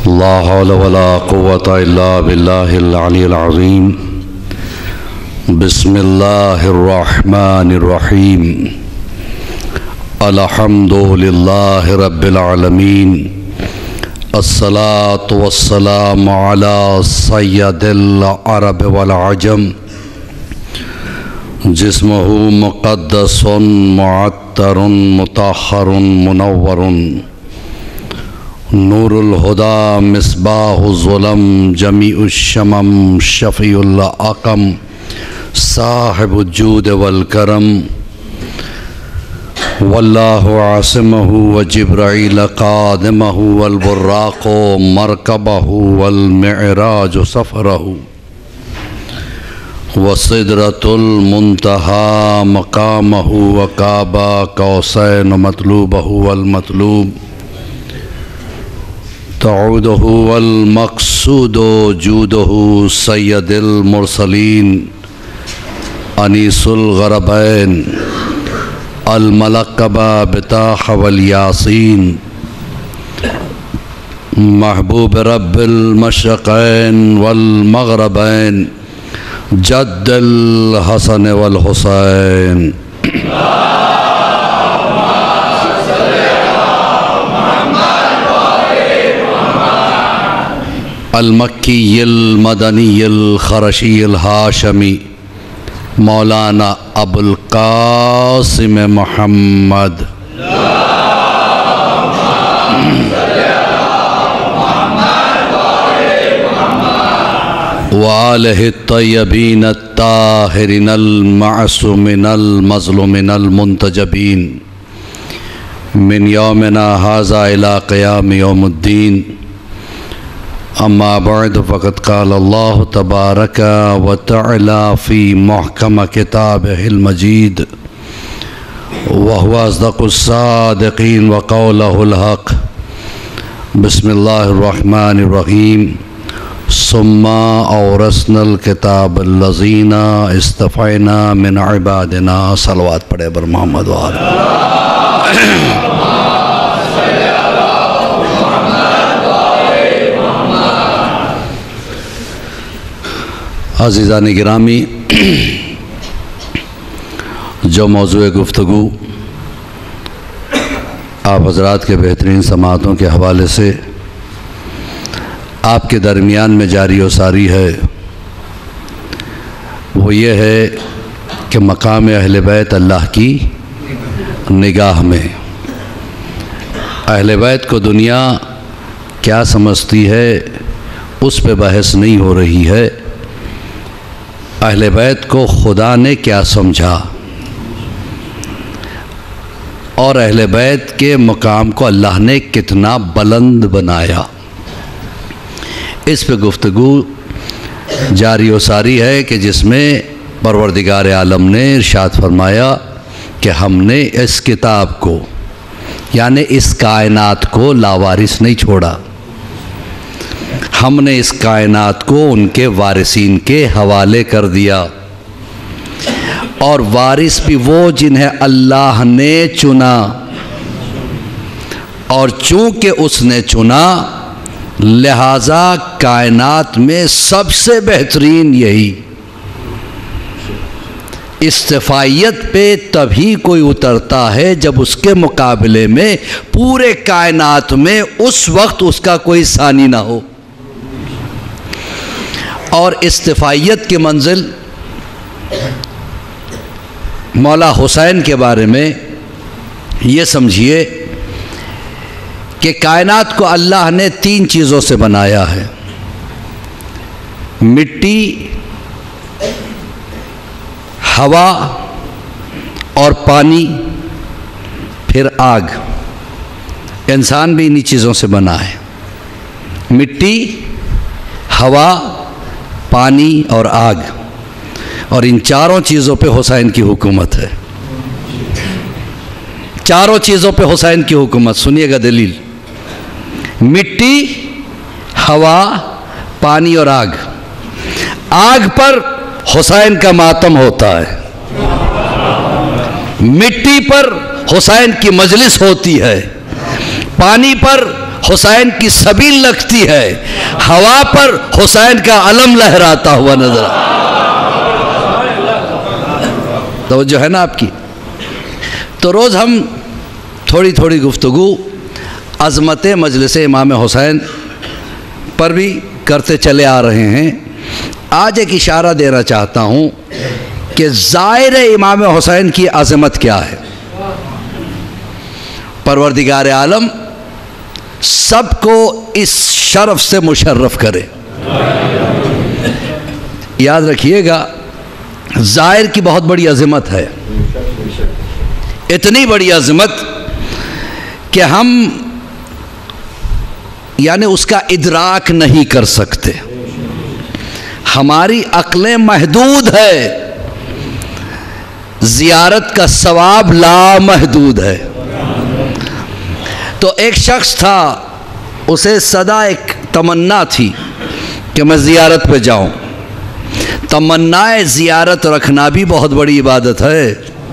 لا حول ولا قوة إلا بالله العلي العظيم. بسم الله الرحمن الرحيم. الحمد لله رب العالمين. الصلاة والسلام على سيد العرب والعجم. جسمه مقدس معطر مطهر منور. نور الہدا مصباح الظلم جمیع الشمم شفیع الاقم صاحب الجود والکرم. واللہ عاصمہ وجبرائیل قادمہ والبراق مرکبہ والمعراج سفرہ. وصدرۃ المنتہا مقامہ وقاب قوسین مطلوبہ والمطلوب. تعودہ والمقصود جودہ سید المرسلین انیس الغربین الملقب بطاح والیاسین. محبوب رب المشرقین والمغربین جد الحسن والحسین. المکی المدنی الخرشی الہاشمی مولانا ابو القاسم محمد. وآلہ الطیبین الطاہرین المعصومین المظلومین المنتجبین من یومنا ھذا الی قیام یوم الدین. اما بعد فقد قال اللہ تبارک و تعالی فی محکم کتابہ المجید وهو اصدق الصادقین وقولہ الحق. بسم اللہ الرحمن الرحیم. ثم اورثنا الکتاب الذین اصطفینا من عبادنا. صلوات پڑھے بر محمد وآلہ. عزیزان گرامی، جو موضوع گفتگو آپ حضرات کے بہترین سماعتوں کے حوالے سے آپ کے درمیان میں جاری و ساری ہے، وہ یہ ہے کہ مقام اہل بیت اللہ کی نگاہ میں. اہل بیت کو دنیا کیا سمجھتی ہے اس پہ بحث نہیں ہو رہی ہے. اہل بیت کو خدا نے کیا سمجھا اور اہل بیت کے مقام کو اللہ نے کتنا بلند بنایا، اس پہ گفتگو جاری و ساری ہے کہ جس میں پروردگار عالم نے ارشاد فرمایا کہ ہم نے اس کتاب کو یعنی اس کائنات کو لاوارث نہیں چھوڑا. ہم نے اس کائنات کو ان کے وارثین کے حوالے کر دیا، اور وارث بھی وہ جنہیں اللہ نے چنا، اور چونکہ اس نے چنا لہٰذا کائنات میں سب سے بہترین یہی. استفائیت پہ تبھی کوئی اترتا ہے جب اس کے مقابلے میں پورے کائنات میں اس وقت اس کا کوئی ثانی نہ ہو. اور استفائیت کی منزل مولا حسین کے بارے میں یہ سمجھیے کہ کائنات کو اللہ نے 3 چیزوں سے بنایا ہے: مٹی، ہوا اور پانی، پھر آگ. انسان بھی انہی چیزوں سے بنا ہے: مٹی، ہوا، پانی اور آگ. اور ان چاروں چیزوں پہ حسین کی حکومت ہے. چاروں چیزوں پہ حسین کی حکومت. سنیے گا دلیل: مٹی، ہوا، پانی اور آگ. آگ پر حسین کا ماتم ہوتا ہے، مٹی پر حسین کی مجلس ہوتی ہے، پانی پر حسین کی سبیل لگتی ہے، ہوا پر حسین کا علم لہراتا ہوا نظر آتا۔ توجہ ہے نا آپ کی؟ تو روز ہم تھوڑی تھوڑی گفتگو عظمت مجلس امام حسین پر بھی کرتے چلے آ رہے ہیں۔ آج ایک اشارہ دینا چاہتا ہوں کہ زائر امام حسین کی عظمت کیا ہے۔ پروردگار عالم سب کو اس شرف سے مشرف کرے۔ یاد رکھیے گا، زائر کی بہت بڑی عظمت ہے، اتنی بڑی عظمت کہ ہم یعنی اس کا ادراک نہیں کر سکتے، ہماری عقلیں محدود ہے، زیارت کا ثواب لامحدود ہے۔ تو ایک شخص تھا، اسے سدا ایک تمنا تھی کہ میں زیارت پہ جاؤں۔ تمنائے زیارت رکھنا بھی بہت بڑی عبادت ہے،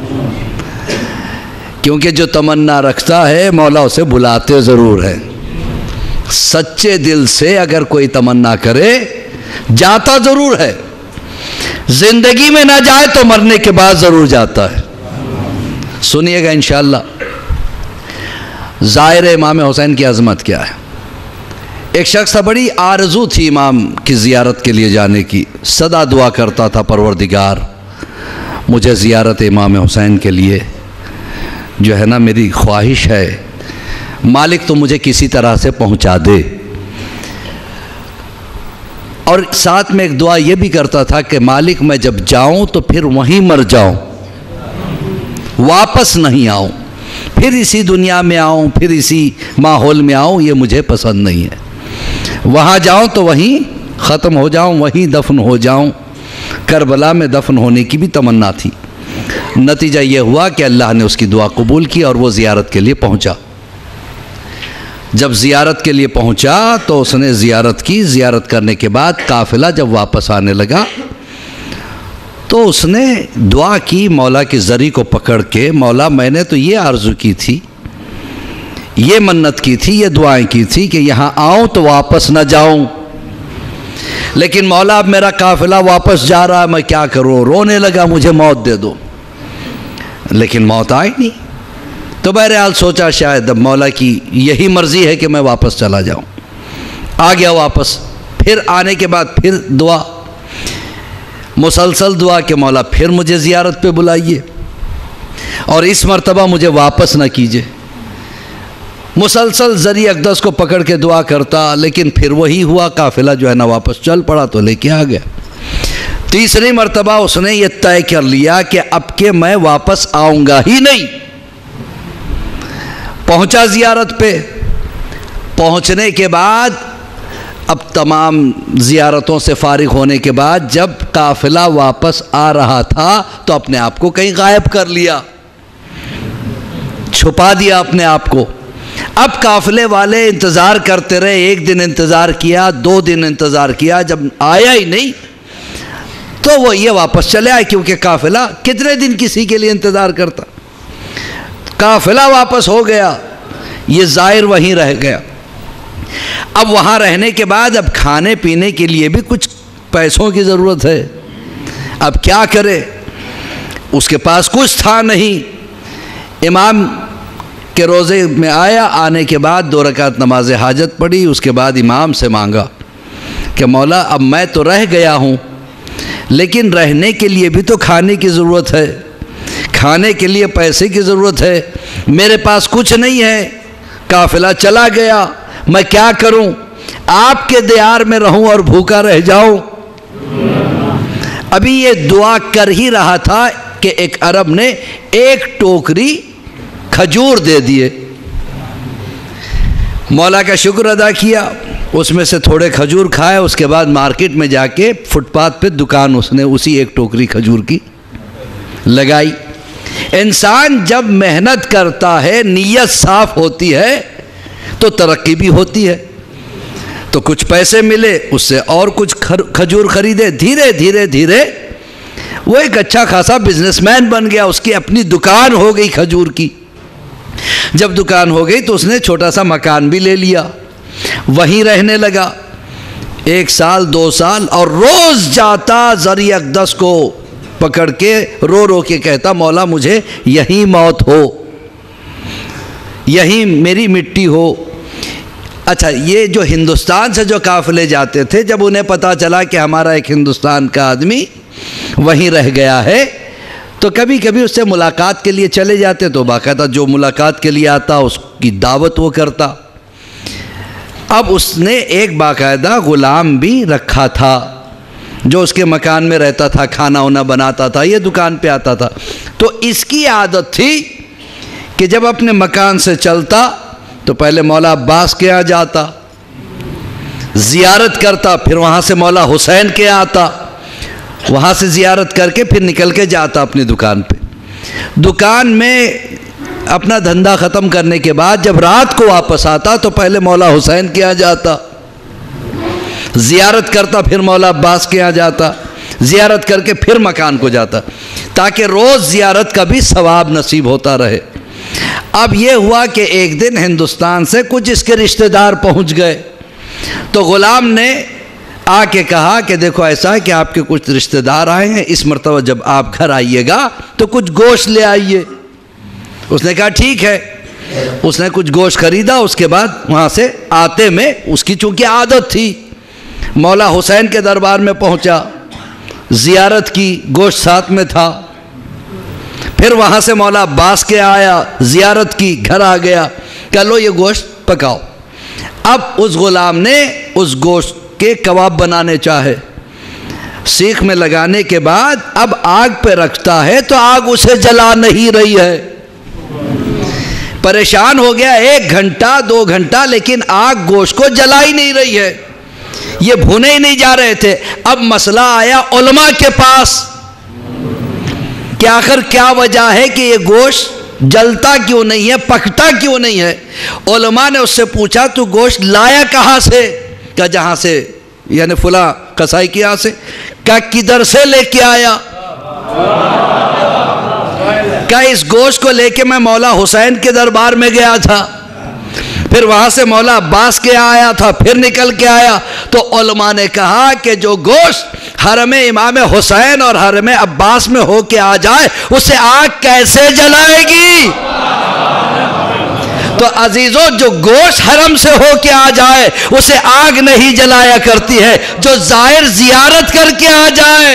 کیونکہ جو تمنا رکھتا ہے مولا اسے بلاتے ضرور ہے۔ سچے دل سے اگر کوئی تمنا کرے جاتا ضرور ہے، زندگی میں نہ جائے تو مرنے کے بعد ضرور جاتا ہے۔ سنیے گا انشاءاللہ زائر امام حسین کی عظمت کیا ہے۔ ایک شخص تھا، بڑی آرزو تھی امام کی زیارت کے لیے جانے کی، سدا دعا کرتا تھا پروردگار مجھے زیارت امام حسین کے لیے جو ہے نا میری خواہش ہے، مالک تو مجھے کسی طرح سے پہنچا دے۔ اور ساتھ میں ایک دعا یہ بھی کرتا تھا کہ مالک میں جب جاؤں تو پھر وہیں مر جاؤں، واپس نہیں آؤں، پھر اسی دنیا میں آؤں، پھر اسی ماحول میں آؤں، یہ مجھے پسند نہیں ہے۔ وہاں جاؤں تو وہیں ختم ہو جاؤں، وہیں دفن ہو جاؤں۔ کربلا میں دفن ہونے کی بھی تمنا تھی۔ نتیجہ یہ ہوا کہ اللہ نے اس کی دعا قبول کی اور وہ زیارت کے لیے پہنچا۔ جب زیارت کے لیے پہنچا تو اس نے زیارت کی۔ زیارت کرنے کے بعد قافلہ جب واپس آنے لگا تو اس نے دعا کی مولا کے ذری کو پکڑ کے، مولا میں نے تو یہ آرزو کی تھی، یہ منت کی تھی، یہ دعائیں کی تھی کہ یہاں آؤں تو واپس نہ جاؤں، لیکن مولا اب میرا قافلہ واپس جا رہا ہے، میں کیا کروں؟ رونے لگا مجھے موت دے دو، لیکن موت آئی نہیں۔ تو بہرحال سوچا شاید اب مولا کی یہی مرضی ہے کہ میں واپس چلا جاؤں۔ آ گیا واپس۔ پھر آنے کے بعد پھر دعا، مسلسل دعا کہ مولا پھر مجھے زیارت پہ بلائیے اور اس مرتبہ مجھے واپس نہ کیجیے۔ مسلسل ذری اقدس کو پکڑ کے دعا کرتا، لیکن پھر وہی ہوا، قافلہ جو ہے نا واپس چل پڑا تو لے کے آ گیا۔ تیسری مرتبہ اس نے یہ طے کر لیا کہ اب کہ میں واپس آؤں گا ہی نہیں۔ پہنچا زیارت پہ۔ پہنچنے کے بعد اب تمام زیارتوں سے فارغ ہونے کے بعد جب قافلہ واپس آ رہا تھا تو اپنے آپ کو کہیں غائب کر لیا، چھپا دیا اپنے آپ کو۔ اب قافلے والے انتظار کرتے رہے، ایک دن انتظار کیا، 2 دن انتظار کیا، جب آیا ہی نہیں تو وہ یہ واپس چلے آئے، کیونکہ قافلہ کتنے دن کسی کے لیے انتظار کرتا۔ قافلہ واپس ہو گیا، یہ زائر وہیں رہ گیا۔ اب وہاں رہنے کے بعد اب کھانے پینے کے لیے بھی کچھ پیسوں کی ضرورت ہے، اب کیا کرے؟ اس کے پاس کچھ تھا نہیں۔ امام کے روزے میں آیا، آنے کے بعد 2 رکعت نماز حاجت پڑھی، اس کے بعد امام سے مانگا کہ مولا اب میں تو رہ گیا ہوں، لیکن رہنے کے لیے بھی تو کھانے کی ضرورت ہے، کھانے کے لیے پیسے کی ضرورت ہے، میرے پاس کچھ نہیں ہے، قافلہ چلا گیا، میں کیا کروں؟ آپ کے دیار میں رہوں اور بھوکا رہ جاؤں؟ ابھی یہ دعا کر ہی رہا تھا کہ ایک عرب نے 1 ٹوکری کھجور دے دیے۔ مولا کا شکر ادا کیا، اس میں سے تھوڑے کھجور کھائے، اس کے بعد مارکیٹ میں جا کے فٹ پاتھ پہ دکان اس نے اسی 1 ٹوکری کھجور کی لگائی۔ انسان جب محنت کرتا ہے، نیت صاف ہوتی ہے تو ترقی بھی ہوتی ہے۔ تو کچھ پیسے ملے، اس سے اور کچھ کھجور خریدے، دھیرے دھیرے دھیرے وہ ایک اچھا خاصا بزنس مین بن گیا، اس کی اپنی دکان ہو گئی کھجور کی۔ جب دکان ہو گئی تو اس نے چھوٹا سا مکان بھی لے لیا، وہیں رہنے لگا 1 سال 2 سال، اور روز جاتا زری اقدس کو پکڑ کے رو رو کے کہتا مولا مجھے یہیں موت ہو، یہیں میری مٹی ہو۔ اچھا، یہ جو ہندوستان سے جو قافلے جاتے تھے، جب انہیں پتہ چلا کہ ہمارا ایک ہندوستان کا آدمی وہیں رہ گیا ہے، تو کبھی کبھی اس سے ملاقات کے لیے چلے جاتے، تو باقاعدہ جو ملاقات کے لیے آتا اس کی دعوت وہ کرتا۔ اب اس نے ایک باقاعدہ غلام بھی رکھا تھا جو اس کے مکان میں رہتا تھا، کھانا وانا بناتا تھا، یہ دکان پہ آتا تھا۔ تو اس کی عادت تھی کہ جب اپنے مکان سے چلتا تو پہلے مولا عباس کے یہاں جاتا، زیارت کرتا، پھر وہاں سے مولا حسین کے آتا، وہاں سے زیارت کر کے پھر نکل کے جاتا اپنی دکان پہ۔ دکان میں اپنا دھندا ختم کرنے کے بعد جب رات کو واپس آتا تو پہلے مولا حسین کے یہاں جاتا، زیارت کرتا، پھر مولا عباس کے یہاں جاتا، زیارت کر کے پھر مکان کو جاتا، تاکہ روز زیارت کا بھی ثواب نصیب ہوتا رہے۔ اب یہ ہوا کہ ایک دن ہندوستان سے کچھ اس کے رشتہ دار پہنچ گئے، تو غلام نے آ کے کہا کہ دیکھو ایسا ہے کہ آپ کے کچھ رشتہ دار آئے ہیں، اس مرتبہ جب آپ گھر آئیے گا تو کچھ گوشت لے آئیے۔ اس نے کہا ٹھیک ہے۔ اس نے کچھ گوشت خریدا، اس کے بعد وہاں سے آتے میں اس کی چونکہ عادت تھی، مولا حسین کے دربار میں پہنچا، زیارت کی، گوشت ساتھ میں تھا، پھر وہاں سے مولا عباس کے آیا، زیارت کی، گھر آ گیا کہ لو یہ گوشت پکاؤ۔ اب اس غلام نے اس گوشت کے کباب بنانے چاہے، سیخ میں لگانے کے بعد اب آگ پہ رکھتا ہے تو آگ اسے جلا نہیں رہی ہے، پریشان ہو گیا، 1 گھنٹہ 2 گھنٹہ، لیکن آگ گوشت کو جلا ہی نہیں رہی ہے، یہ بھونے ہی نہیں جا رہے تھے۔ اب مسئلہ آیا علماء کے پاس کہ آخر کیا وجہ ہے کہ یہ گوشت جلتا کیوں نہیں ہے، پکتا کیوں نہیں ہے؟ علماء نے اس سے پوچھا تو گوشت لایا کہاں سے؟ کہ جہاں سے، یعنی فلاں قصائی کے یہاں سے۔ کہ کدھر سے لے کے آیا؟ کہ اس گوشت کو لے کے میں مولا حسین کے دربار میں گیا تھا، پھر وہاں سے مولا عباس کے آیا تھا، پھر نکل کے آیا۔ تو علماء نے کہا کہ جو گوشت حرم امام حسین اور حرم عباس میں ہو کے آ جائے اسے آگ کیسے جلائے گی؟ تو عزیزو، جو گوشت حرم سے ہو کے آ جائے اسے آگ نہیں جلایا کرتی ہے، جو زائر زیارت کر کے آ جائے۔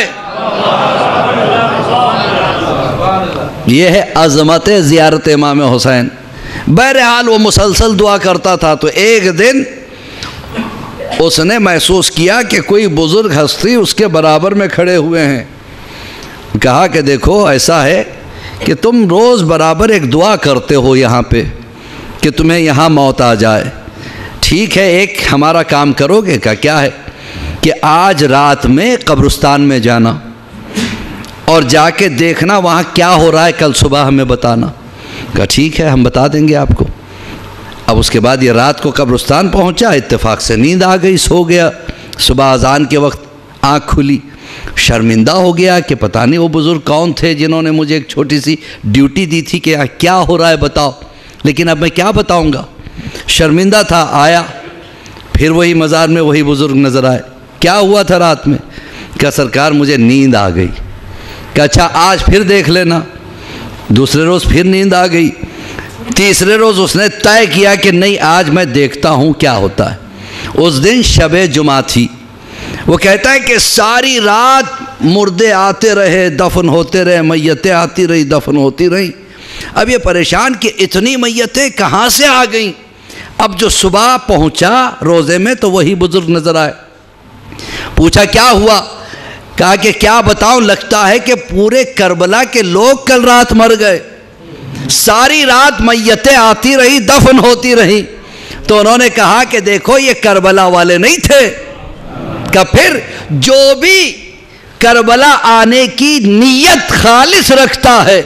یہ ہے عظمت زیارت امام حسین۔ بہرحال وہ مسلسل دعا کرتا تھا، تو ایک دن اس نے محسوس کیا کہ کوئی بزرگ ہستی اس کے برابر میں کھڑے ہوئے ہیں۔ کہا کہ دیکھو ایسا ہے کہ تم روز برابر ایک دعا کرتے ہو یہاں پہ کہ تمہیں یہاں موت آ جائے، ٹھیک ہے ایک ہمارا کام کرو گے؟ کیا ہے؟ کہ آج رات میں قبرستان میں جانا اور جا کے دیکھنا وہاں کیا ہو رہا ہے، کل صبح ہمیں بتانا۔ کہا ٹھیک ہے ہم بتا دیں گے آپ کو۔ اب اس کے بعد یہ رات کو قبرستان پہنچا، اتفاق سے نیند آ گئی، سو گیا۔ صبح اذان کے وقت آنکھ کھلی، شرمندہ ہو گیا کہ پتہ نہیں وہ بزرگ کون تھے جنہوں نے مجھے ایک چھوٹی سی ڈیوٹی دی تھی کہ کیا ہو رہا ہے بتاؤ، لیکن اب میں کیا بتاؤں گا۔ شرمندہ تھا، آیا، پھر وہی مزار میں وہی بزرگ نظر آئے۔ کیا ہوا تھا رات میں؟ کہا سرکار مجھے نیند آ گئی۔ کہ اچھا آج پھر دیکھ لینا۔ دوسرے روز پھر نیند آ گئی۔ تیسرے روز اس نے طے کیا کہ نہیں آج میں دیکھتا ہوں کیا ہوتا ہے۔ اس دن شب جمعہ تھی۔ وہ کہتا ہے کہ ساری رات مردے آتے رہے، دفن ہوتے رہے، میتیں آتی رہی، دفن ہوتی رہی۔ اب یہ پریشان کہ اتنی میتیں کہاں سے آ گئیں۔ اب جو صبح پہنچا روزے میں تو وہی بزرگ نظر آئے۔ پوچھا کیا ہوا؟ کہا کہ کیا بتاؤں، لگتا ہے کہ پورے کربلا کے لوگ کل رات مر گئے، ساری رات میتیں آتی رہی، دفن ہوتی رہی۔ تو انہوں نے کہا کہ دیکھو یہ کربلا والے نہیں تھے۔ کہ پھر جو بھی کربلا آنے کی نیت خالص رکھتا ہے،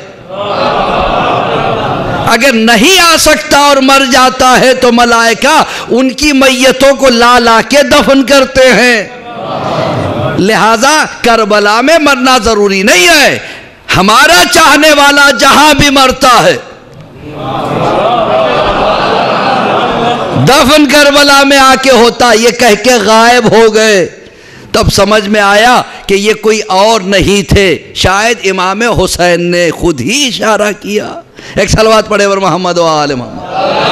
اگر نہیں آ سکتا اور مر جاتا ہے تو ملائکہ ان کی میتوں کو لا لا کے دفن کرتے ہیں۔ لہذا کربلا میں مرنا ضروری نہیں ہے، ہمارا چاہنے والا جہاں بھی مرتا ہے۔ دفن کربلا میں آ کے ہوتا، یہ کہہ کے غائب ہو گئے۔ تب سمجھ میں آیا کہ یہ کوئی اور نہیں تھے، شاید امام حسین نے خود ہی اشارہ کیا۔ ایک صلوات پڑھے ور محمد و آل محمد۔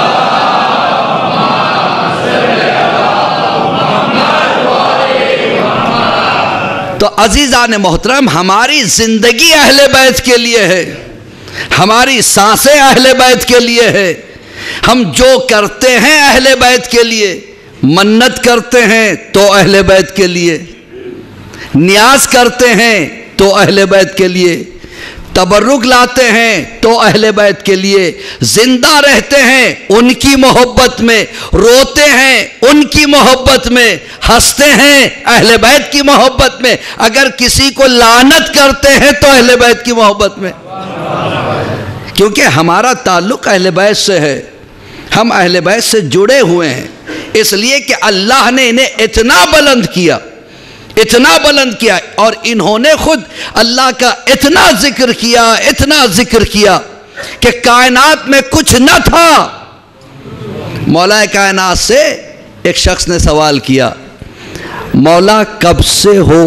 تو عزیزان محترم، ہماری زندگی اہل بیت کے لیے ہے، ہماری سانسیں اہل بیت کے لیے ہے، ہم جو کرتے ہیں اہل بیت کے لیے، منت کرتے ہیں تو اہل بیت کے لیے، نیاز کرتے ہیں تو اہل بیت کے لیے، تبرک لاتے ہیں تو اہل بیت کے لیے، زندہ رہتے ہیں ان کی محبت میں، روتے ہیں ان کی محبت میں، ہنستے ہیں اہل بیت کی محبت میں، اگر کسی کو لعنت کرتے ہیں تو اہل بیت کی محبت میں، کیونکہ ہمارا تعلق اہل بیت سے ہے، ہم اہل بیت سے جڑے ہوئے ہیں، اس لیے کہ اللہ نے انہیں اتنا بلند کیا، اتنا بلند کیا، اور انہوں نے خود اللہ کا اتنا ذکر کیا، اتنا ذکر کیا کہ کائنات میں کچھ نہ تھا۔ مولا کائنات سے ایک شخص نے سوال کیا، مولا کب سے ہو؟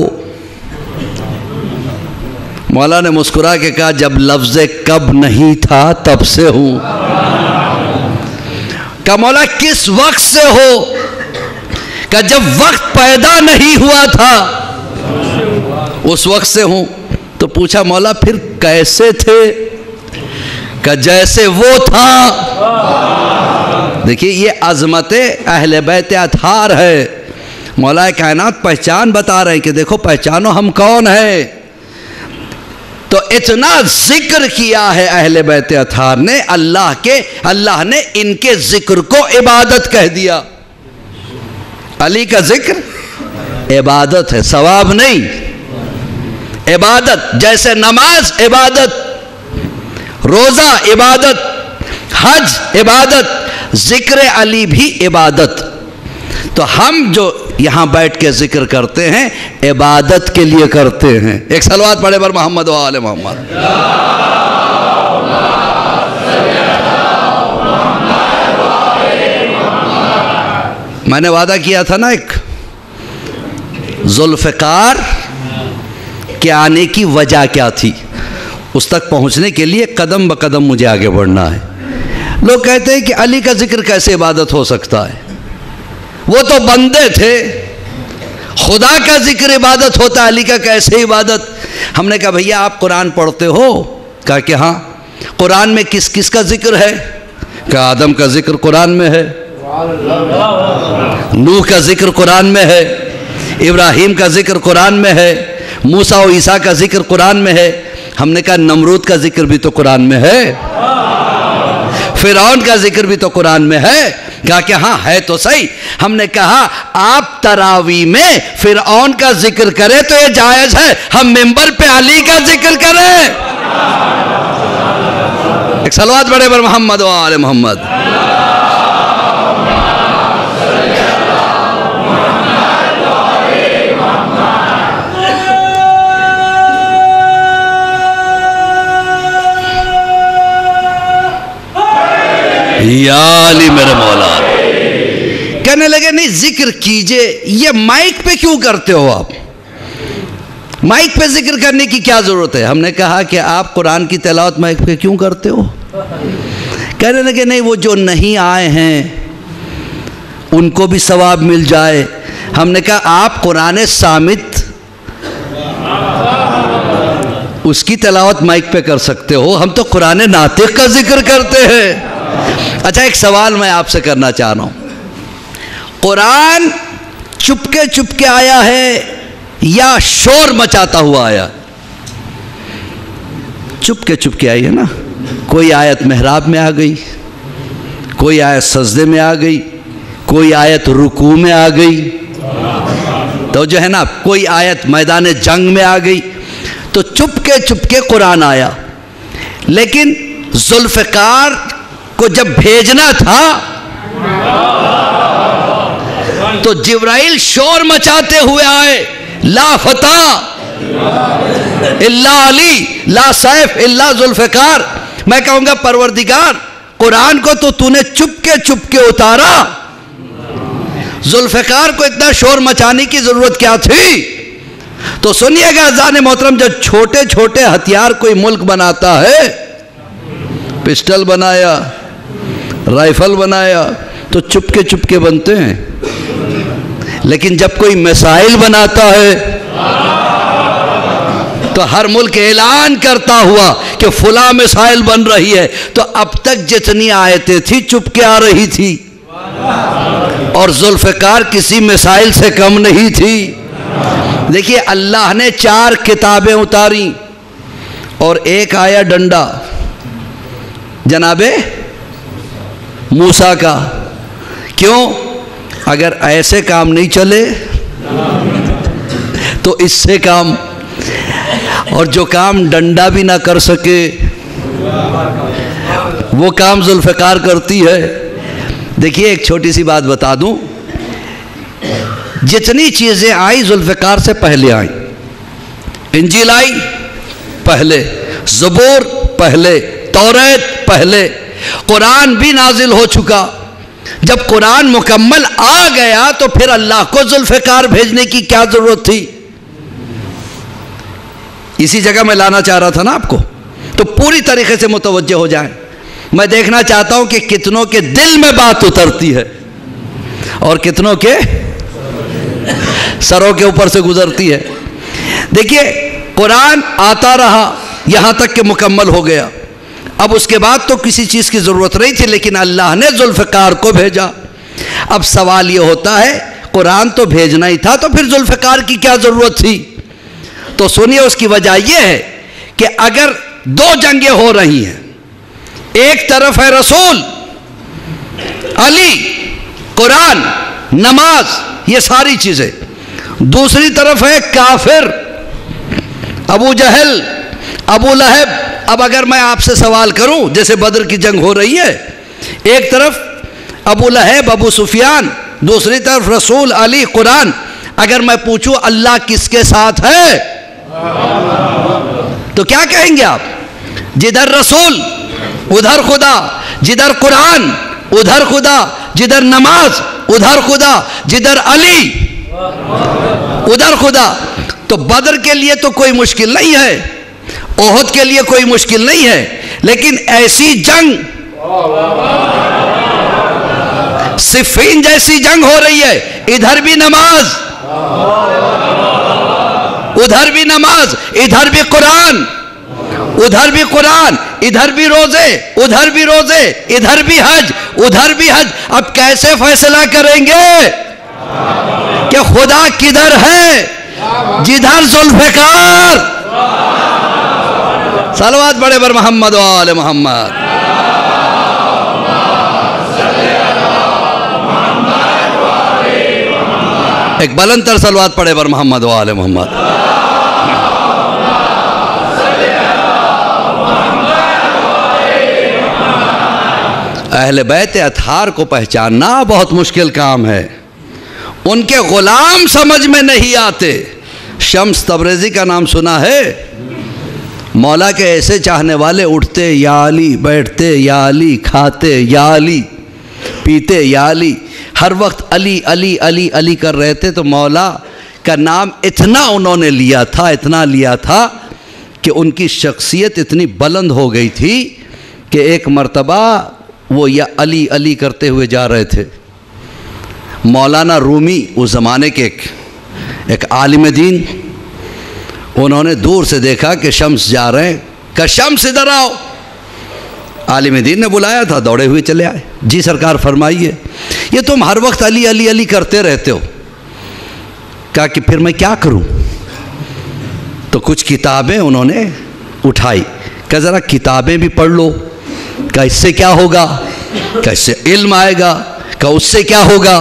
مولا نے مسکرا کے کہا، جب لفظ کب نہیں تھا تب سے ہوں۔ کہ مولا کس وقت سے ہو؟ کہ جب وقت پیدا نہیں ہوا تھا اس وقت سے ہوں۔ تو پوچھا مولا پھر کیسے تھے؟ کہ جیسے وہ تھا۔ دیکھیے یہ عظمت اہل بیت اطہار ہے، مولا کائنات پہچان بتا رہے ہیں کہ دیکھو پہچانو ہم کون ہیں۔ تو اتنا ذکر کیا ہے اہل بیت اطہار نے اللہ نے ان کے ذکر کو عبادت کہہ دیا۔ علی کا ذکر عبادت ہے، ثواب نہیں، عبادت، جیسے نماز عبادت، روزہ عبادت، حج عبادت، ذکر علی بھی عبادت۔ تو ہم جو یہاں بیٹھ کے ذکر کرتے ہیں عبادت کے لیے کرتے ہیں۔ ایک صلوات پڑھے پر محمد و آل محمد۔ میں نے وعدہ کیا تھا نا، ایک ذوالفقار کے آنے کی وجہ کیا تھی، اس تک پہنچنے کے لیے قدم بقدم مجھے آگے بڑھنا ہے۔ لوگ کہتے ہیں کہ علی کا ذکر کیسے عبادت ہو سکتا ہے، وہ تو بندے تھے، خدا کا ذکر عبادت ہوتا ہے، علی کا کیسے عبادت؟ ہم نے کہا بھیا آپ قرآن پڑھتے ہو؟ کہا کہ ہاں۔ قرآن میں کس کس کا ذکر ہے؟ کہا آدم کا ذکر قرآن میں ہے، نوح کا ذکر قرآن میں ہے، ابراہیم کا ذکر قرآن میں ہے، موسیٰ و عیسیٰ کا ذکر قرآن میں ہے۔ ہم نے کہا نمرود کا ذکر بھی تو قرآن میں ہے، فرعون کا ذکر بھی تو قرآن میں ہے۔ کہا کہ ہاں ہے تو صحیح۔ ہم نے کہا آپ تراویح میں فرعون کا ذکر کریں تو یہ جائز ہے، ہم منبر پہ علی کا ذکر کریں۔ ایک صلوات پڑھے پر محمد و آل محمد۔ یا علی میرے مولا۔ کہنے لگے نہیں ذکر کیجئے، یہ مائک پہ کیوں کرتے ہو آپ؟ مائک پہ ذکر کرنے کی کیا ضرورت ہے؟ ہم نے کہا کہ آپ قرآن کی تلاوت مائک پہ کیوں کرتے ہو؟ کہنے لگے نہیں وہ جو نہیں آئے ہیں ان کو بھی ثواب مل جائے۔ ہم نے کہا آپ قرآن صامت اس کی تلاوت مائک پہ کر سکتے ہو، ہم تو قرآن ناطق کا ذکر کرتے ہیں۔ اچھا ایک سوال میں آپ سے کرنا چاہ رہا ہوں، قرآن چپکے آیا ہے یا شور مچاتا ہوا آیا؟ چپکے آئی ہے نا۔ کوئی آیت محراب میں آ گئی، کوئی آیت سجدے میں آ گئی، کوئی آیت رکوع میں آ گئی، تو جو ہے نا کوئی آیت میدان جنگ میں آ گئی، تو چپکے قرآن آیا۔ لیکن ذوالفقار کو جب بھیجنا تھا تو جبرائیل شور مچاتے ہوئے آئے، لا فتح الا علی، لا سیف الا ذوالفقار۔ میں کہوں گا پروردگار قرآن کو تو نے چپکے اتارا، ذوالفقار کو اتنا شور مچانے کی ضرورت کیا تھی؟ تو سنیے گا عزیزان محترم، جب چھوٹے چھوٹے ہتھیار کوئی ملک بناتا ہے، پسٹل بنایا، رائفل بنایا، تو چپ کے بنتے ہیں، لیکن جب کوئی میسائل بناتا ہے تو ہر ملک اعلان کرتا ہوا کہ فلاں میسائل بن رہی ہے. تو اب تک جتنی آیتیں تھی چپ کے آ رہی تھی، اور ذوالفقار کسی میسائل سے کم نہیں تھی. دیکھیے اللہ نے 4 کتابیں اتاری اور ایک آیا ڈنڈا جناب موسیٰ کا. کیوں؟ اگر ایسے کام نہیں چلے تو اس سے کام، اور جو کام ڈنڈا بھی نہ کر سکے وہ کام ذوالفقار کرتی ہے. دیکھیے ایک چھوٹی سی بات بتا دوں، جتنی چیزیں آئی ذوالفقار سے پہلے آئیں. انجیل آئی پہلے، زبور پہلے، توریت پہلے، قرآن بھی نازل ہو چکا. جب قرآن مکمل آ گیا تو پھر اللہ کو ذوالفقار بھیجنے کی کیا ضرورت تھی؟ اسی جگہ میں لانا چاہ رہا تھا نا آپ کو، تو پوری طریقے سے متوجہ ہو جائیں. میں دیکھنا چاہتا ہوں کہ کتنوں کے دل میں بات اترتی ہے اور کتنوں کے سروں کے اوپر سے گزرتی ہے. دیکھیے قرآن آتا رہا یہاں تک کہ مکمل ہو گیا. اب اس کے بعد تو کسی چیز کی ضرورت نہیں تھی، لیکن اللہ نے ذوالفقار کو بھیجا. اب سوال یہ ہوتا ہے قرآن تو بھیجنا ہی تھا تو پھر ذوالفقار کی کیا ضرورت تھی؟ تو سنیے اس کی وجہ یہ ہے کہ اگر 2 جنگیں ہو رہی ہیں، ایک طرف ہے رسول، علی، قرآن، نماز، یہ ساری چیزیں، دوسری طرف ہے کافر، ابو جہل، ابو لہب. اب اگر میں آپ سے سوال کروں، جیسے بدر کی جنگ ہو رہی ہے، ایک طرف ابو لہب، ابو سفیان، دوسری طرف رسول، علی، قرآن. اگر میں پوچھوں اللہ کس کے ساتھ ہے تو کیا کہیں گے آپ؟ جدھر رسول ادھر خدا، جدھر قرآن ادھر خدا، جدھر نماز ادھر خدا، جدھر علی ادھر خدا. تو بدر کے لیے تو کوئی مشکل نہیں ہے، احد کے لیے کوئی مشکل نہیں ہے، لیکن ایسی جنگ، صفین جیسی جنگ ہو رہی ہے، ادھر بھی نماز ادھر بھی نماز، ادھر بھی قرآن ادھر بھی قرآن، ادھر بھی روزے ادھر بھی روزے، ادھر بھی حج ادھر بھی حج. اب کیسے فیصلہ کریں گے کہ خدا کدھر ہے؟ جدھر ذوالفقار. صلوات پڑھے بر محمد و آل محمد. ایک بلند تر صلوات پڑھے بر محمد و آل محمد. اہل بیت اطہار کو پہچاننا بہت مشکل کام ہے، ان کے غلام سمجھ میں نہیں آتے. شمس تبریزی کا نام سنا ہے؟ مولا کے ایسے چاہنے والے اٹھتے یا علی، بیٹھتے یا علی، کھاتے یا علی، پیتے یا علی، ہر وقت علی علی علی علی کر رہے تھے. تو مولا کا نام اتنا انہوں نے لیا تھا، اتنا لیا تھا کہ ان کی شخصیت اتنی بلند ہو گئی تھی کہ ایک مرتبہ وہ یا علی علی کرتے ہوئے جا رہے تھے. مولانا رومی اس زمانے کے ایک عالم دین، انہوں نے دور سے دیکھا کہ شمس جا رہے ہیں، کہ شمس ادھر آؤ. عالم دین نے بلایا تھا، دوڑے ہوئے چلے آئے. جی سرکار فرمائیے، یہ تم ہر وقت علی علی علی کرتے رہتے ہو. کہا کہ پھر میں کیا کروں؟ تو کچھ کتابیں انہوں نے اٹھائی، کہ ذرا کتابیں بھی پڑھ لو. کہ اس سے کیا ہوگا؟ کہ اس سے علم آئے گا. کہ اس سے کیا ہوگا؟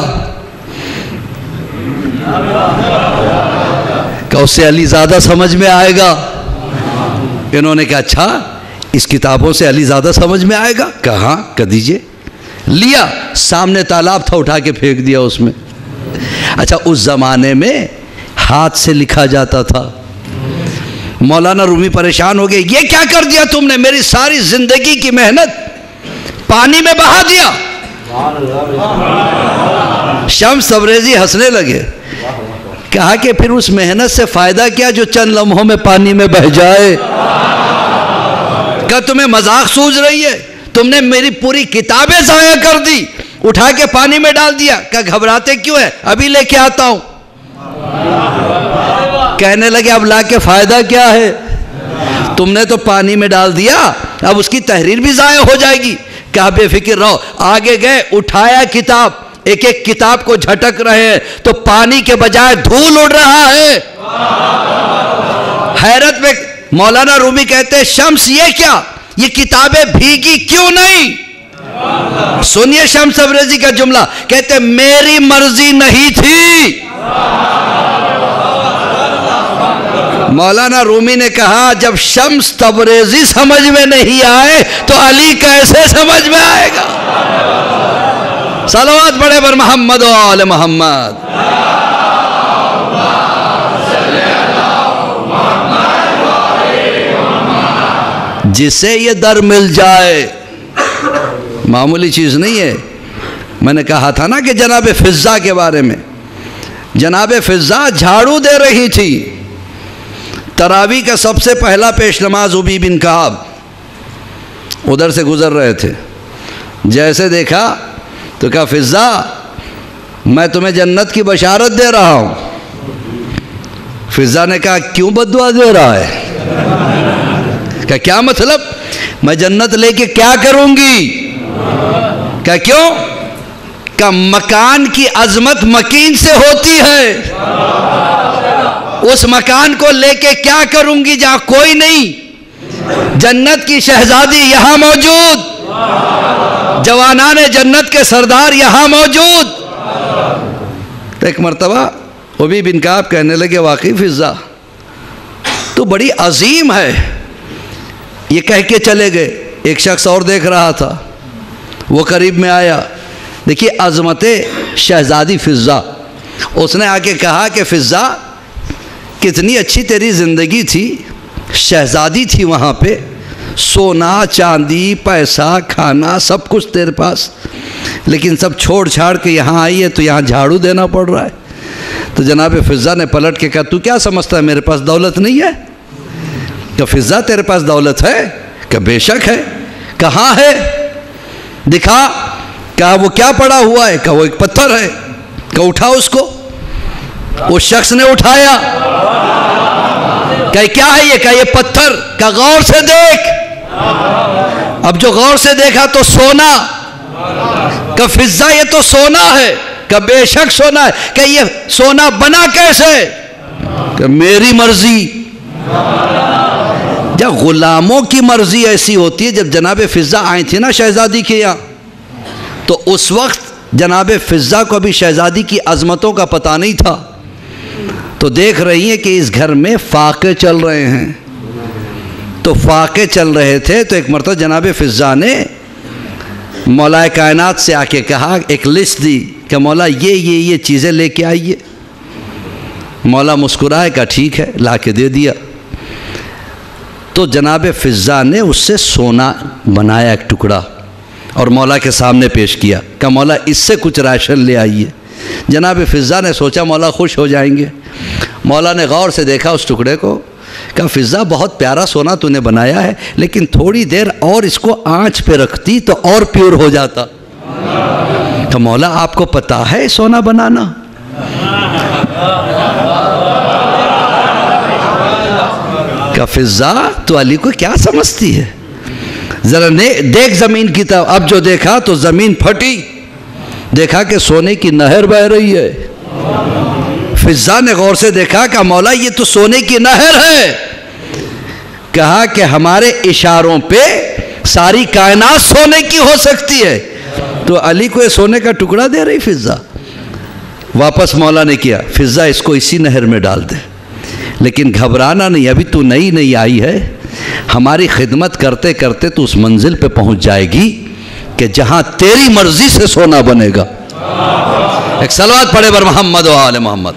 کہ اس سے علی زیادہ سمجھ میں آئے گا. انہوں نے کہا اچھا اس کتابوں سے علی زیادہ سمجھ میں آئے گا؟ کہا کہ دیجئے. لیا، سامنے تالاب تھا، اٹھا کے پھینک دیا اس میں. اچھا اس زمانے میں ہاتھ سے لکھا جاتا تھا. مولانا رومی پریشان ہو گئے، یہ کیا کر دیا تم نے؟ میری ساری زندگی کی محنت پانی میں بہا دیا. شمس تبریزی ہنسنے لگے، کہا کہ پھر اس محنت سے فائدہ کیا جو چند لمحوں میں پانی میں بہہ جائے؟ کہا تمہیں مذاق سوج رہی ہے؟ تم نے میری پوری کتابیں ضائع کر دی، اٹھا کے پانی میں ڈال دیا۔ کہا گھبراتے کیوں ہے؟ ابھی لے کے آتا ہوں۔ کہنے لگے اب لا کے فائدہ کیا ہے؟ تم نے تو پانی میں ڈال دیا، اب اس کی تحریر بھی ضائع ہو جائے گی۔ کہا بے فکر رہو۔ آگے گئے، اٹھایا کتاب، ایک ایک کتاب کو جھٹک رہے ہیں تو پانی کے بجائے دھول اڑ رہا ہے۔ حیرت میں مولانا رومی کہتے ہیں شمس یہ کیا؟ یہ کتابیں بھیگی کیوں نہیں؟ سنیے شمس تبریزی کا جملہ، کہتے ہیں میری مرضی نہیں تھی۔ مولانا رومی نے کہا جب شمس تبریزی سمجھ میں نہیں آئے تو علی کیسے سمجھ میں آئے گا؟ صلوات پڑھے بر محمد و آل محمد۔ جسے یہ در مل جائے، معمولی چیز نہیں ہے۔ میں نے کہا تھا نا کہ جناب فضہ کے بارے میں، جناب فضہ جھاڑو دے رہی تھی۔ تراویح کا سب سے پہلا پیش نماز ابی بن کعب ادھر سے گزر رہے تھے، جیسے دیکھا تو کہا فضہ میں تمہیں جنت کی بشارت دے رہا ہوں۔ فضہ نے کہا کیوں بد دعا دے رہا ہے؟ کہا کیا مطلب؟ میں جنت لے کے کیا کروں گی؟ کہا کیوں؟ کہا مکان کی عظمت مکین سے ہوتی ہے، اس مکان کو لے کے کیا کروں گی جہاں کوئی نہیں؟ جنت کی شہزادی یہاں موجود، جوانان جنت کے سردار یہاں موجود۔ تو ایک مرتبہ ابی بن کعب کہنے لگے واقعی فضہ تو بڑی عظیم ہے، یہ کہہ کے چلے گئے۔ ایک شخص اور دیکھ رہا تھا، وہ قریب میں آیا، دیکھیے عظمت شہزادی فضہ۔ اس نے آ کے کہا کہ فضہ کتنی اچھی تیری زندگی تھی، شہزادی تھی وہاں پہ، سونا چاندی پیسہ کھانا سب کچھ تیرے پاس، لیکن سب چھوڑ چھاڑ کے یہاں آئی ہے تو یہاں جھاڑو دینا پڑ رہا ہے۔ تو جناب فضہ نے پلٹ کے کہا تو کیا سمجھتا ہے میرے پاس دولت نہیں ہے؟ کہ فضہ تیرے پاس دولت ہے؟ کہ بے شک ہے۔ کہاں ہے؟ دکھا۔ کہا وہ کیا پڑا ہوا ہے؟ کہا وہ ایک پتھر ہے۔ کہا اٹھا اس کو۔ اس شخص نے اٹھایا۔ کہا کیا ہے یہ؟ کہا یہ پتھر۔ کہا غور سے دیکھ۔ اب جو غور سے دیکھا تو سونا۔ کہا فضہ یہ تو سونا ہے۔ کہا بے شک سونا ہے۔ کہا یہ سونا بنا کیسے؟ کہا میری مرضی۔ جب غلاموں کی مرضی ایسی ہوتی ہے، جب جناب فضہ آئی تھی نا شہزادی کے یہاں، تو اس وقت جناب فضہ کو ابھی شہزادی کی عظمتوں کا پتہ نہیں تھا، تو دیکھ رہی ہیں کہ اس گھر میں فاقے چل رہے ہیں۔ تو فاقے چل رہے تھے تو ایک مرتبہ جناب فضہ نے مولا کائنات سے آ کے کہا، ایک لسٹ دی کہ مولا یہ چیزیں لے کے آئیے۔ مولا مسکرائے، کہا ٹھیک ہے، لا کے دے دیا۔ تو جناب فضہ نے اس سے سونا بنایا ایک ٹکڑا اور مولا کے سامنے پیش کیا، کہا مولا اس سے کچھ راشن لے آئیے۔ جناب فضہ نے سوچا مولا خوش ہو جائیں گے۔ مولا نے غور سے دیکھا اس ٹکڑے کو، کہا فضہ بہت پیارا سونا تو نے بنایا ہے، لیکن تھوڑی دیر اور اس کو آنچ پہ رکھتی تو اور پیور ہو جاتا۔ کہا مولا آپ کو پتہ ہے سونا بنانا؟ کہا فضہ تو علی کو کیا سمجھتی ہے؟ ذرا دیکھ زمین کی طرف۔ اب جو دیکھا تو زمین پھٹی، دیکھا کہ سونے کی نہر بہہ رہی ہے۔ فضہ نے غور سے دیکھا کہ مولا یہ تو سونے کی نہر ہے۔ کہا کہ ہمارے اشاروں پہ ساری کائنات سونے کی ہو سکتی ہے، تو علی کو یہ سونے کا ٹکڑا دے رہی فضہ۔ واپس مولا نے کیا، فضہ اس کو اسی نہر میں ڈال دے، لیکن گھبرانا نہیں، ابھی تو نئی آئی ہے، ہماری خدمت کرتے کرتے تو اس منزل پہ پہنچ جائے گی کہ جہاں تیری مرضی سے سونا بنے گا۔ ایک صلوات پڑھے بر محمد و آل محمد۔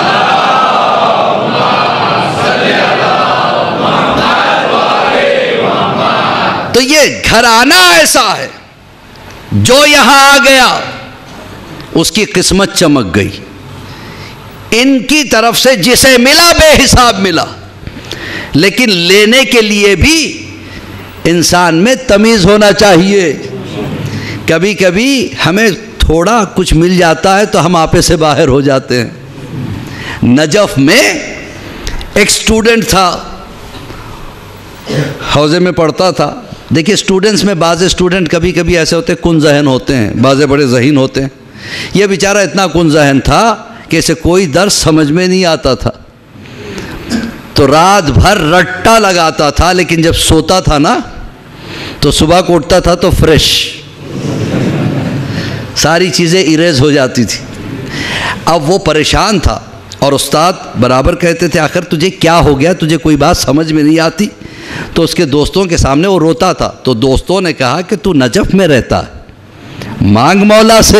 تو یہ گھرانہ ایسا ہے جو یہاں آ گیا، اس کی قسمت چمک گئی. ان کی طرف سے جسے ملا بے حساب ملا، لیکن لینے کے لیے بھی انسان میں تمیز ہونا چاہیے. کبھی کبھی ہمیں تھوڑا کچھ مل جاتا ہے تو ہم آپے سے باہر ہو جاتے ہیں. نجف میں ایک سٹوڈنٹ تھا، حوزے میں پڑھتا تھا. دیکھیے اسٹوڈنٹس میں بعض اسٹوڈنٹ کبھی کبھی ایسے ہوتے ہیں کن ذہن ہوتے ہیں، بعض بڑے ذہین ہوتے ہیں. یہ بیچارہ اتنا کن ذہن تھا کہ اسے کوئی درس سمجھ میں نہیں آتا تھا، تو رات بھر رٹا لگاتا تھا، لیکن جب سوتا تھا نا تو صبح کو اٹھتا تھا تو فریش، ساری چیزیں اریز ہو جاتی تھی. اب وہ پریشان تھا اور استاد برابر کہتے تھے آخر تجھے کیا ہو گیا، تجھے کوئی بات سمجھ میں نہیں آتی. تو اس کے دوستوں کے سامنے وہ روتا تھا. تو دوستوں نے کہا کہ تو نجف میں رہتا ہے، مانگ مولا سے.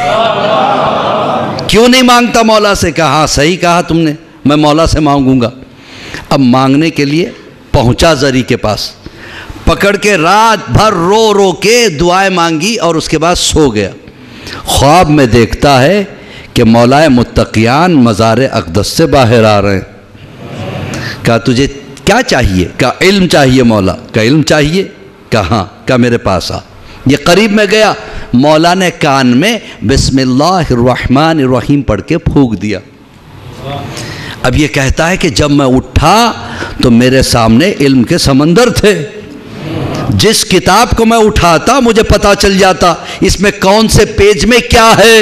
کیوں نہیں مانگتا مولا سے؟ کہا ہاں صحیح کہا تم نے، میں مولا سے مانگوں گا. اب مانگنے کے لیے پہنچا زری کے پاس، پکڑ کے رات بھر رو رو کے دعائیں مانگی اور اس کے بعد سو گیا. خواب میں دیکھتا ہے کہ مولا متقیان مزار اقدس سے باہر آ رہے ہیں. کہا تجھے کیا چاہیے؟ کہا علم چاہیے مولا. کہا علم چاہیے؟ کہا ہاں. کہا میرے پاس آ. یہ قریب میں گیا، مولا نے کان میں بسم اللہ الرحمن الرحیم پڑھ کے پھونک دیا. اب یہ کہتا ہے کہ جب میں اٹھا تو میرے سامنے علم کے سمندر تھے. جس کتاب کو میں اٹھاتا مجھے پتا چل جاتا اس میں کون سے پیج میں کیا ہے.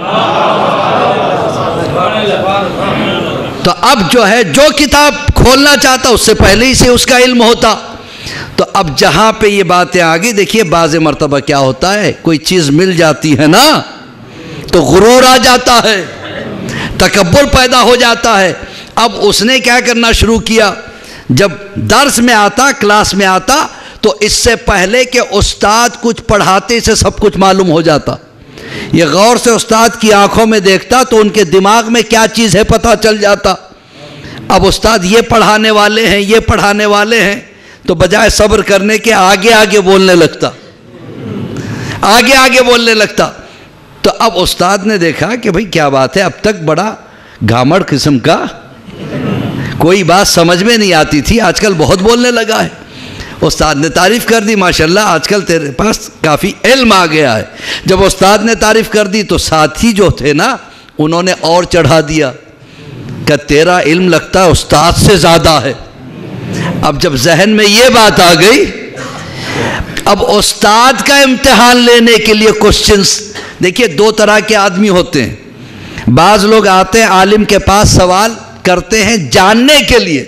تو اب جو ہے جو کتاب کھولنا چاہتا اس سے پہلے ہی سے اس کا علم ہوتا. تو اب جہاں پہ یہ باتیں آگئی، دیکھیے بعض مرتبہ کیا ہوتا ہے، کوئی چیز مل جاتی ہے نا تو غرور آ جاتا ہے، تکبر پیدا ہو جاتا ہے. اب اس نے کیا کرنا شروع کیا، جب درس میں آتا، کلاس میں آتا تو اس سے پہلے کہ استاد کچھ پڑھاتے سے سب کچھ معلوم ہو جاتا. یہ غور سے استاد کی آنکھوں میں دیکھتا تو ان کے دماغ میں کیا چیز ہے پتہ چل جاتا. اب استاد یہ پڑھانے والے ہیں، یہ پڑھانے والے ہیں، تو بجائے صبر کرنے کے آگے آگے بولنے لگتا، آگے آگے بولنے لگتا. تو اب استاد نے دیکھا کہ بھئی کیا بات ہے، اب تک بڑا گھامڑ قسم کا، کوئی بات سمجھ میں نہیں آتی تھی، آج کل بہت بولنے لگا ہے. استاد نے تعریف کر دی، ماشاءاللہ آج کل تیرے پاس کافی علم آ گیا ہے. جب استاد نے تعریف کر دی تو ساتھی جو تھے نا انہوں نے اور چڑھا دیا کہ تیرا علم لگتا ہے استاد سے زیادہ ہے. اب جب ذہن میں یہ بات آ گئی، اب استاد کا امتحان لینے کے لیے کوسچنز، دیکھیے دو طرح کے آدمی ہوتے ہیں. بعض لوگ آتے ہیں عالم کے پاس سوال کرتے ہیں جاننے کے لیے،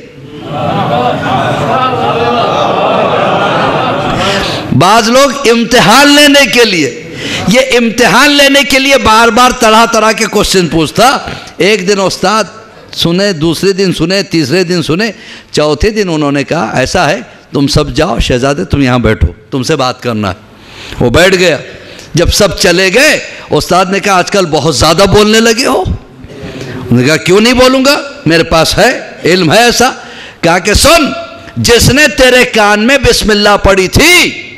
بعض لوگ امتحان لینے کے لیے. یہ امتحان لینے کے لیے بار بار طرح طرح کے کوسچن پوچھتا. ایک دن استاد سنے، دوسرے دن سنے، تیسرے دن سنے، چوتھے دن انہوں نے کہا ایسا ہے تم سب جاؤ، شہزادے تم یہاں بیٹھو، تم سے بات کرنا ہے. وہ بیٹھ گیا. جب سب چلے گئے استاد نے کہا آج کل بہت زیادہ بولنے لگے ہو. انہوں نے کہا کیوں نہیں بولوں گا، میرے پاس ہے علم ہے ایسا. کہا کہ سن، جس نے تیرے کان میں بسم اللہ پڑھی تھی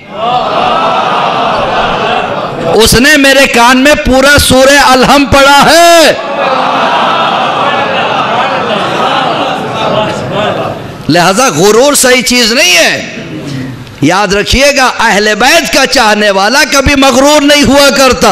اس نے میرے کان میں پورا سورہ الحم پڑھا ہے. لہذا غرور صحیح چیز نہیں ہے. یاد رکھیے گا اہل بیت کا چاہنے والا کبھی مغرور نہیں ہوا کرتا.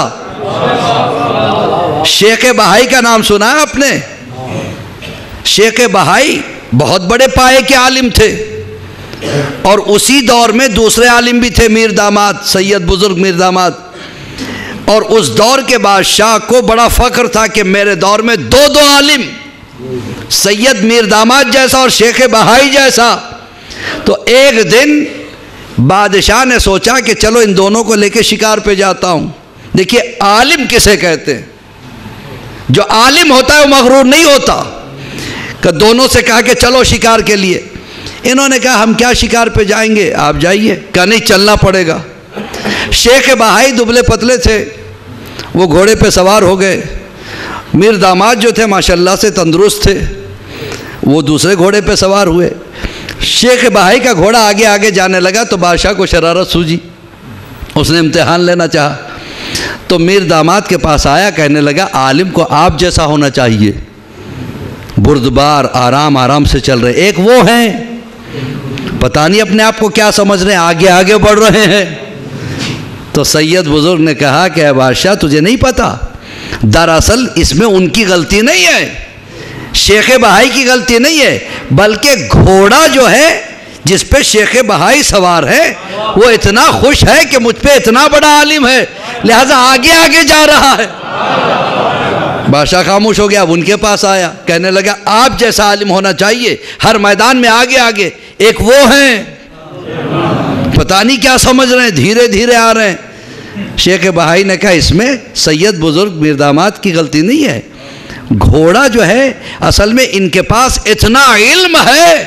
شیخ بہائی کا نام سنا ہے آپ نے؟ شیخ بہائی بہت بڑے پائے کے عالم تھے، اور اسی دور میں دوسرے عالم بھی تھے، میر داماد، سید بزرگ میر داماد. اور اس دور کے بادشاہ کو بڑا فخر تھا کہ میرے دور میں دو عالم، سید میر داماد جیسا اور شیخ بہائی جیسا. تو ایک دن بادشاہ نے سوچا کہ چلو ان دونوں کو لے کے شکار پہ جاتا ہوں. دیکھیے عالم کسے کہتے ہیں؟ جو عالم ہوتا ہے وہ مغرور نہیں ہوتا. کہ دونوں سے کہا کہ چلو شکار کے لیے. انہوں نے کہا ہم کیا شکار پہ جائیں گے، آپ جائیے. کہا نہیں چلنا پڑے گا. شیخ بہائی دبلے پتلے تھے، وہ گھوڑے پہ سوار ہو گئے. میر داماد جو تھے ماشاءاللہ سے تندرست تھے، وہ دوسرے گھوڑے پہ سوار ہوئے. شیخ بہائی کا گھوڑا آگے آگے جانے لگا تو بادشاہ کو شرارت سوجی، اس نے امتحان لینا چاہا. تو میر داماد کے پاس آیا، کہنے لگا عالم کو آپ جیسا ہونا چاہیے، بردبار آرام سے چل رہے. ایک وہ ہیں پتہ نہیں اپنے آپ کو کیا سمجھ رہے ہیں، آگے بڑھ رہے ہیں. تو سید بزرگ نے کہا کہ اے بادشاہ تجھے نہیں پتا، دراصل اس میں ان کی غلطی نہیں ہے، شیخ بہائی کی غلطی نہیں ہے، بلکہ گھوڑا جو ہے جس پہ شیخ بہائی سوار ہے وہ اتنا خوش ہے کہ مجھ پہ اتنا بڑا عالم ہے، لہذا آگے جا رہا ہے. بادشاہ خاموش ہو گیا. اب ان کے پاس آیا، کہنے لگا آپ جیسا عالم ہونا چاہیے، ہر میدان میں آگے. ایک وہ ہیں پتہ نہیں کیا سمجھ رہے ہیں، دھیرے آ رہے ہیں. شیخ بہائی نے کہا اس میں سید بزرگ میر داماد کی غلطی نہیں ہے، گھوڑا جو ہے اصل میں ان کے پاس اتنا علم ہے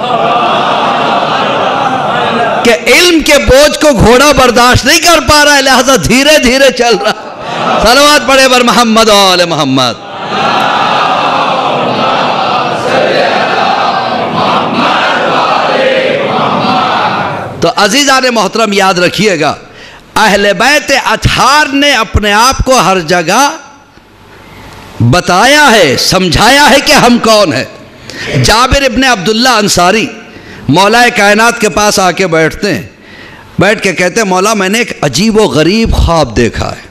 کہ علم کے بوجھ کو گھوڑا برداشت نہیں کر پا رہا ہے، لہذا دھیرے چل رہا ہے. صلوات پڑھے بر محمد و آل محمد. تو عزیزان محترم یاد رکھیے گا، اہل بیت اطہار نے اپنے آپ کو ہر جگہ بتایا ہے، سمجھایا ہے کہ ہم کون ہیں. جابر ابن عبداللہ انصاری مولا کائنات کے پاس آ کے بیٹھتے ہیں، بیٹھ کے کہتے ہیں مولا میں نے ایک عجیب و غریب خواب دیکھا ہے.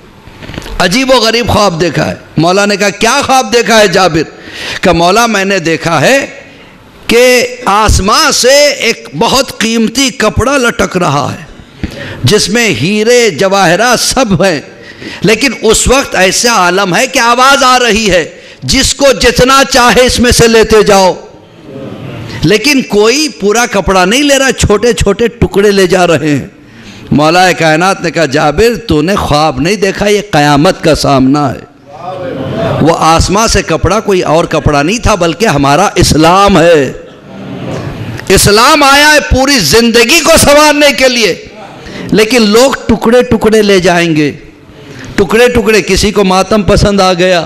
مولا نے کہا کیا خواب دیکھا ہے جابر؟ کہ مولا میں نے دیکھا ہے کہ آسمان سے ایک بہت قیمتی کپڑا لٹک رہا ہے جس میں ہیرے جواہرات سب ہیں، لیکن اس وقت ایسا عالم ہے کہ آواز آ رہی ہے جس کو جتنا چاہے اس میں سے لیتے جاؤ، لیکن کوئی پورا کپڑا نہیں لے رہا، چھوٹے ٹکڑے لے جا رہے ہیں. مولا کائنات نے کہا جابر تو نے خواب نہیں دیکھا، یہ قیامت کا سامنا ہے. وہ آسمان سے کپڑا کوئی اور کپڑا نہیں تھا بلکہ ہمارا اسلام ہے. اسلام آیا ہے پوری زندگی کو سنوارنے کے لیے، لیکن لوگ ٹکڑے لے جائیں گے، ٹکڑے. کسی کو ماتم پسند آ گیا،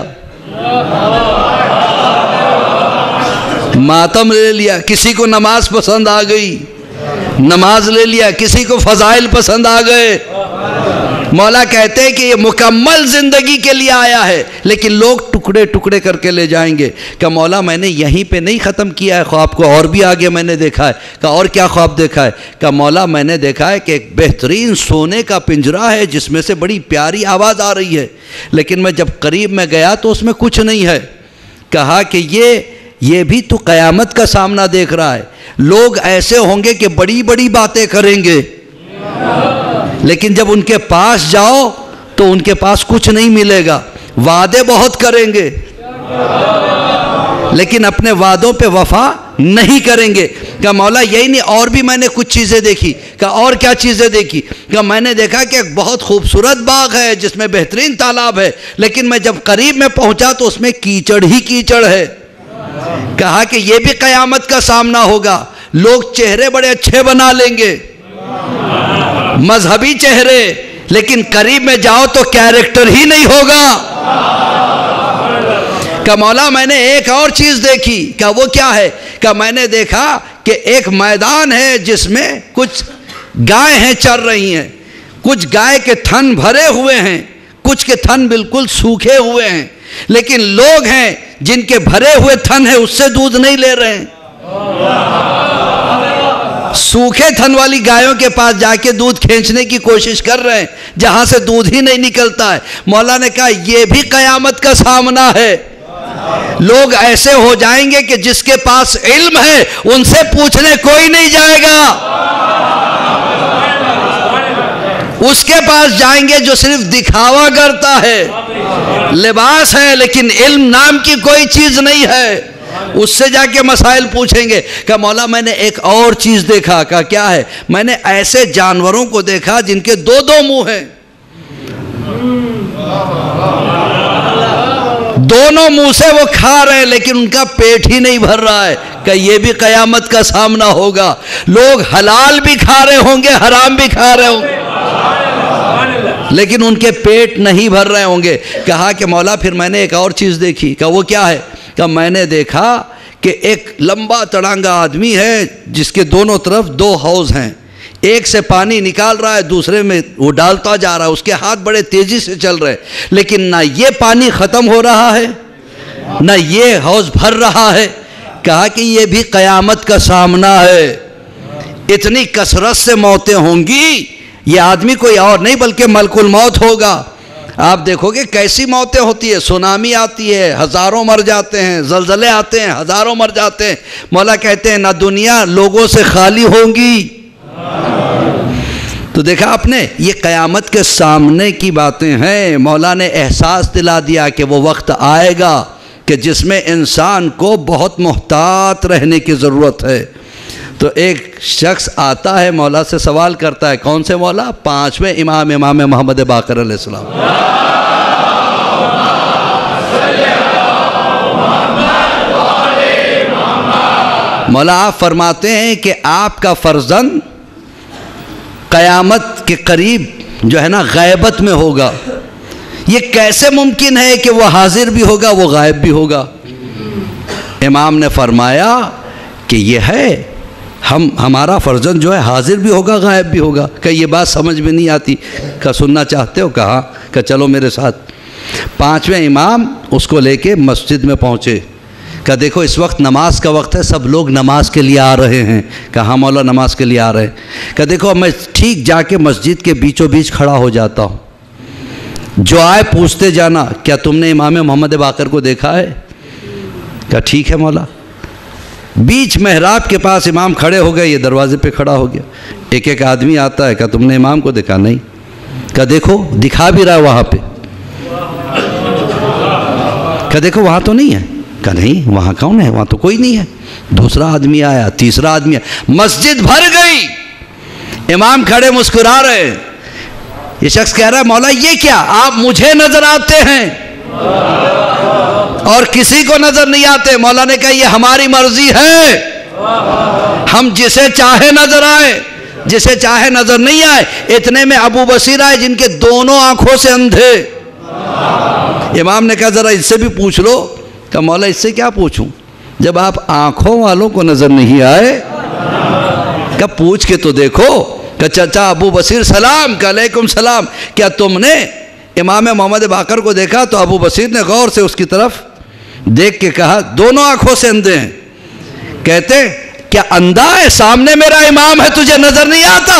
ماتم لے لیا. کسی کو نماز پسند آ گئی، نماز لے لیا. کسی کو فضائل پسند آ گئے. مولا کہتے ہیں کہ یہ مکمل زندگی کے لیے آیا ہے، لیکن لوگ ٹکڑے کر کے لے جائیں گے. کہ مولا میں نے یہیں پہ نہیں ختم کیا ہے خواب کو، اور بھی آگے میں نے دیکھا ہے. کہ اور کیا خواب دیکھا ہے؟ کہ مولا میں نے دیکھا ہے کہ ایک بہترین سونے کا پنجرا ہے جس میں سے بڑی پیاری آواز آ رہی ہے، لیکن میں جب قریب میں گیا تو اس میں کچھ نہیں ہے. کہا کہ یہ بھی تو قیامت کا سامنا دیکھ رہا ہے. لوگ ایسے ہوں گے کہ بڑی باتیں کریں گے، لیکن جب ان کے پاس جاؤ تو ان کے پاس کچھ نہیں ملے گا. وعدے بہت کریں گے لیکن اپنے وعدوں پہ وفا نہیں کریں گے. کہ مولا یہی نہیں، اور بھی میں نے کچھ چیزیں دیکھی. کہ اور کیا چیزیں دیکھی؟ کہ میں نے دیکھا کہ ایک بہت خوبصورت باغ ہے جس میں بہترین تالاب ہے، لیکن میں جب قریب میں پہنچا تو اس میں کیچڑ ہی کیچڑ ہے. کہا کہ یہ بھی قیامت کا سامنا ہوگا. لوگ چہرے بڑے اچھے بنا لیں گے، مذہبی چہرے، لیکن قریب میں جاؤ تو کیریکٹر ہی نہیں ہوگا. کہ مولا میں نے ایک اور چیز دیکھی. کہ وہ کیا ہے؟ کہ میں نے دیکھا کہ ایک میدان ہے جس میں کچھ گائے ہیں چر رہی ہیں، کچھ گائے کے تھن بھرے ہوئے ہیں، کچھ کے تھن بالکل سوکھے ہوئے ہیں، لیکن لوگ ہیں جن کے بھرے ہوئے تھن ہیں اس سے دودھ نہیں لے رہے ہیں. سوکھے تھن والی گایوں کے پاس جا کے دودھ کھینچنے کی کوشش کر رہے ہیں جہاں سے دودھ ہی نہیں نکلتا ہے. مولا نے کہا یہ بھی قیامت کا سامنا ہے. لوگ ایسے ہو جائیں گے کہ جس کے پاس علم ہے ان سے پوچھنے کوئی نہیں جائے گا، اس کے پاس جائیں گے جو صرف دکھاوا کرتا ہے، لباس ہے لیکن علم نام کی کوئی چیز نہیں ہے. اس سے جا کے مسائل پوچھیں گے. کہ مولا میں نے ایک اور چیز دیکھا. کہ کیا ہے؟ میں نے ایسے جانوروں کو دیکھا جن کے دو منہ ہیں، دونوں منہ سے وہ کھا رہے ہیں لیکن ان کا پیٹ ہی نہیں بھر رہا ہے. کہ یہ بھی قیامت کا سامنا ہوگا. لوگ حلال بھی کھا رہے ہوں گے، حرام بھی کھا رہے ہوں گے، لیکن ان کے پیٹ نہیں بھر رہے ہوں گے. کہا کہ مولا پھر میں نے ایک اور چیز دیکھی. کہ وہ کیا ہے؟ کہ میں نے دیکھا کہ ایک لمبا تڑانگا آدمی ہے جس کے دونوں طرف دو حوض ہیں، ایک سے پانی نکال رہا ہے دوسرے میں وہ ڈالتا جا رہا ہے، اس کے ہاتھ بڑے تیزی سے چل رہے، لیکن نہ یہ پانی ختم ہو رہا ہے نہ یہ حوض بھر رہا ہے۔ کہا کہ یہ بھی قیامت کا سامنا ہے، اتنی کثرت سے موتیں ہوں گی، یہ آدمی کوئی اور نہیں بلکہ ملک الموت ہوگا۔ آپ دیکھو گے کیسی موتیں ہوتی ہے، سونامی آتی ہے ہزاروں مر جاتے ہیں، زلزلے آتے ہیں ہزاروں مر جاتے ہیں۔ مولا کہتے ہیں نہ دنیا لوگوں سے خالی ہوں گی۔ تو دیکھا آپ نے، یہ قیامت کے سامنے کی باتیں ہیں۔ مولا نے احساس دلا دیا کہ وہ وقت آئے گا کہ جس میں انسان کو بہت محتاط رہنے کی ضرورت ہے۔ تو ایک شخص آتا ہے مولا سے سوال کرتا ہے، کون سے مولا؟ پانچویں امام محمد باقر علیہ السلام۔ مولا آپ فرماتے ہیں کہ آپ کا فرزند قیامت کے قریب جو ہے نا غیبت میں ہوگا۔ یہ کیسے ممکن ہے کہ وہ حاضر بھی ہوگا وہ غائب بھی ہوگا؟ امام نے فرمایا کہ یہ ہے، ہمارا فرزند جو ہے حاضر بھی ہوگا غائب بھی ہوگا۔ کہ یہ بات سمجھ میں نہیں آتی، کہ سننا چاہتے ہو؟ کہا کہ چلو میرے ساتھ۔ پانچویں امام اس کو لے کے مسجد میں پہنچے۔ کہ دیکھو اس وقت نماز کا وقت ہے، سب لوگ نماز کے لیے آ رہے ہیں۔ کہا مولا نماز کے لیے آ رہے ہیں۔ کہ دیکھو میں ٹھیک جا کے مسجد کے بیچوں بیچ کھڑا ہو جاتا ہوں، جو آئے پوچھتے جانا کیا تم نے امام محمد باقر کو دیکھا ہے؟ کہا ٹھیک ہے مولا۔ بیچ محراب کے پاس امام کھڑے ہو گئے، یہ دروازے پہ کھڑا ہو گیا۔ ایک ایک آدمی آتا ہے، کہا تم نے امام کو دیکھا؟ نہیں۔ کہا دیکھو دکھا بھی رہا ہے وہاں پہ۔ کہا دیکھو وہاں تو نہیں ہے۔ کہا نہیں وہاں کون ہے، وہاں تو کوئی نہیں ہے۔ دوسرا آدمی آیا، تیسرا آدمی آیا، مسجد بھر گئی، امام کھڑے مسکرا رہے۔ یہ شخص کہہ رہا ہے مولا یہ کیا، آپ مجھے نظر آتے ہیں اور کسی کو نظر نہیں آتے؟ مولا نے کہا یہ ہماری مرضی ہے، ہم جسے چاہے نظر آئے، جسے چاہے نظر نہیں آئے۔ اتنے میں ابو بصیر آئے جن کے دونوں آنکھوں سے اندھے۔ امام نے کہا ذرا اس سے بھی پوچھ لو۔ کہ مولا اس سے کیا پوچھوں، جب آپ آنکھوں والوں کو نظر نہیں آئے؟ کہ پوچھ کے تو دیکھو۔ کہ چچا ابو بصیر سلام۔ کہ علیکم سلام، کیا تم نے امام محمد باقر کو دیکھا؟ تو ابو بصیر نے غور سے اس کی طرف دیکھ کے کہا دونوں آنکھوں سے اندھے ہیں۔ کہتے کیا اندھا ہے؟ سامنے میرا امام ہے، تجھے نظر نہیں آتا؟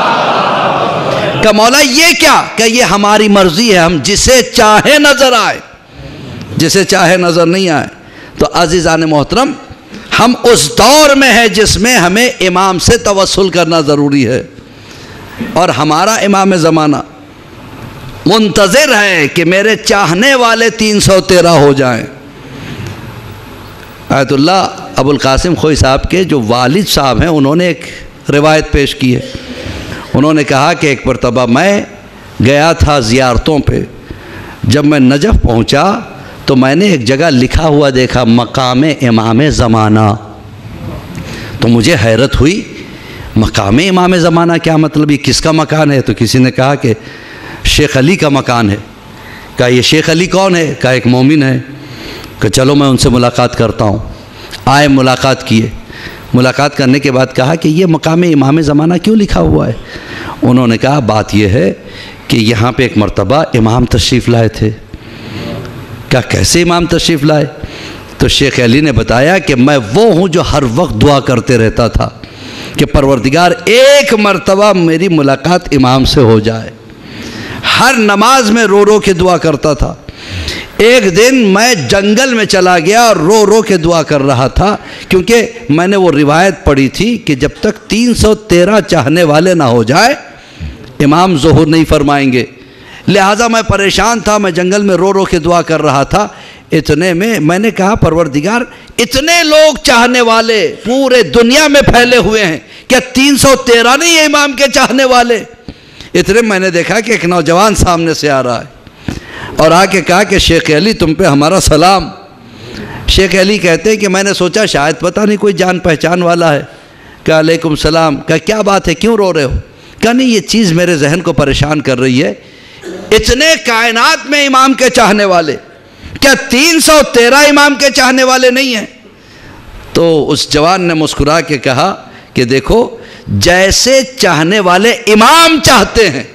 کہ مولا یہ کیا؟ کہ یہ ہماری مرضی ہے، ہم جسے چاہے نظر آئے، جسے چاہے نظر نہیں آئے۔ تو عزیزان محترم، ہم اس دور میں ہیں جس میں ہمیں امام سے توسل کرنا ضروری ہے، اور ہمارا امام زمانہ منتظر ہے کہ میرے چاہنے والے 313 ہو جائیں۔ آیت اللہ ابو القاسم خوئی صاحب کے جو والد صاحب ہیں، انہوں نے ایک روایت پیش کی ہے۔ انہوں نے کہا کہ ایک مرتبہ میں گیا تھا زیارتوں پہ، جب میں نجف پہنچا تو میں نے ایک جگہ لکھا ہوا دیکھا مقام امام زمانہ۔ تو مجھے حیرت ہوئی، مقام امام زمانہ کیا مطلب، یہ کس کا مکان ہے؟ تو کسی نے کہا کہ شیخ علی کا مکان ہے۔ کہا یہ شیخ علی کون ہے؟ کہا ایک مومن ہے۔ کہ چلو میں ان سے ملاقات کرتا ہوں۔ آئے ملاقات کیے، ملاقات کرنے کے بعد کہا کہ یہ مقام امام زمانہ کیوں لکھا ہوا ہے؟ انہوں نے کہا بات یہ ہے کہ یہاں پہ ایک مرتبہ امام تشریف لائے تھے۔ کیا کیسے امام تشریف لائے؟ تو شیخ علی نے بتایا کہ میں وہ ہوں جو ہر وقت دعا کرتے رہتا تھا کہ پروردگار ایک مرتبہ میری ملاقات امام سے ہو جائے۔ ہر نماز میں رو رو کے دعا کرتا تھا۔ ایک دن میں جنگل میں چلا گیا اور رو رو کے دعا کر رہا تھا، کیونکہ میں نے وہ روایت پڑھی تھی کہ جب تک 313 چاہنے والے نہ ہو جائے امام ظہور نہیں فرمائیں گے۔ لہٰذا میں پریشان تھا، میں جنگل میں رو رو کے دعا کر رہا تھا۔ اتنے میں نے کہا پروردگار اتنے لوگ چاہنے والے پورے دنیا میں پھیلے ہوئے ہیں، کیا 313 نہیں ہے امام کے چاہنے والے؟ اتنے میں نے دیکھا کہ ایک نوجوان سامنے سے آ رہا ہے اور آ کے کہا کہ شیخ علی تم پہ ہمارا سلام۔ شیخ علی کہتے ہیں کہ میں نے سوچا شاید پتہ نہیں کوئی جان پہچان والا ہے۔ کہا علیکم السلام۔ کہا کیا بات ہے، کیوں رو رہے ہو؟ کہا نہیں یہ چیز میرے ذہن کو پریشان کر رہی ہے، اتنے کائنات میں امام کے چاہنے والے، کیا 313 امام کے چاہنے والے نہیں ہیں؟ تو اس جوان نے مسکرا کے کہا کہ دیکھو جیسے چاہنے والے امام چاہتے ہیں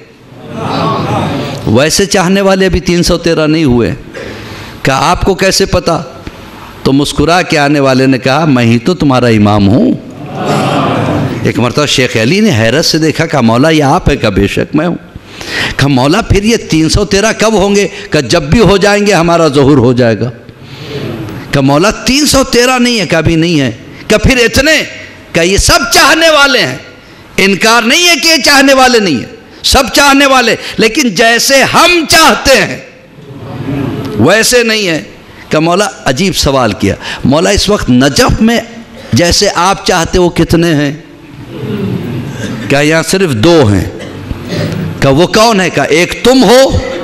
ویسے چاہنے والے ابھی 313 نہیں ہوئے. کہا آپ کو کیسے پتا؟ تو مسکرا کے آنے والے نے کہا میں ہی تو تمہارا امام ہوں. ایک مرتبہ شیخ علی نے حیرت سے دیکھا، کہا مولا یہ آپ ہے؟ کہا بے شک میں ہوں. کہا مولا پھر یہ 313 کب ہوں گے؟ کہا جب بھی ہو جائیں گے ہمارا ظہور ہو جائے گا. کہا مولا 313 نہیں ہے؟ کہا بھی نہیں ہے. کہا پھر اتنے؟ کہا یہ سب چاہنے والے ہیں، انکار نہیں ہے کہ یہ چاہنے والے نہیں ہیں، سب چاہنے والے، لیکن جیسے ہم چاہتے ہیں ویسے نہیں ہے. کہ مولا عجیب سوال کیا. مولا اس وقت نجف میں جیسے آپ چاہتے وہ کتنے ہیں؟ کہا یہاں صرف 2 ہیں. کہا وہ کون ہے؟ کہا ایک تم ہو،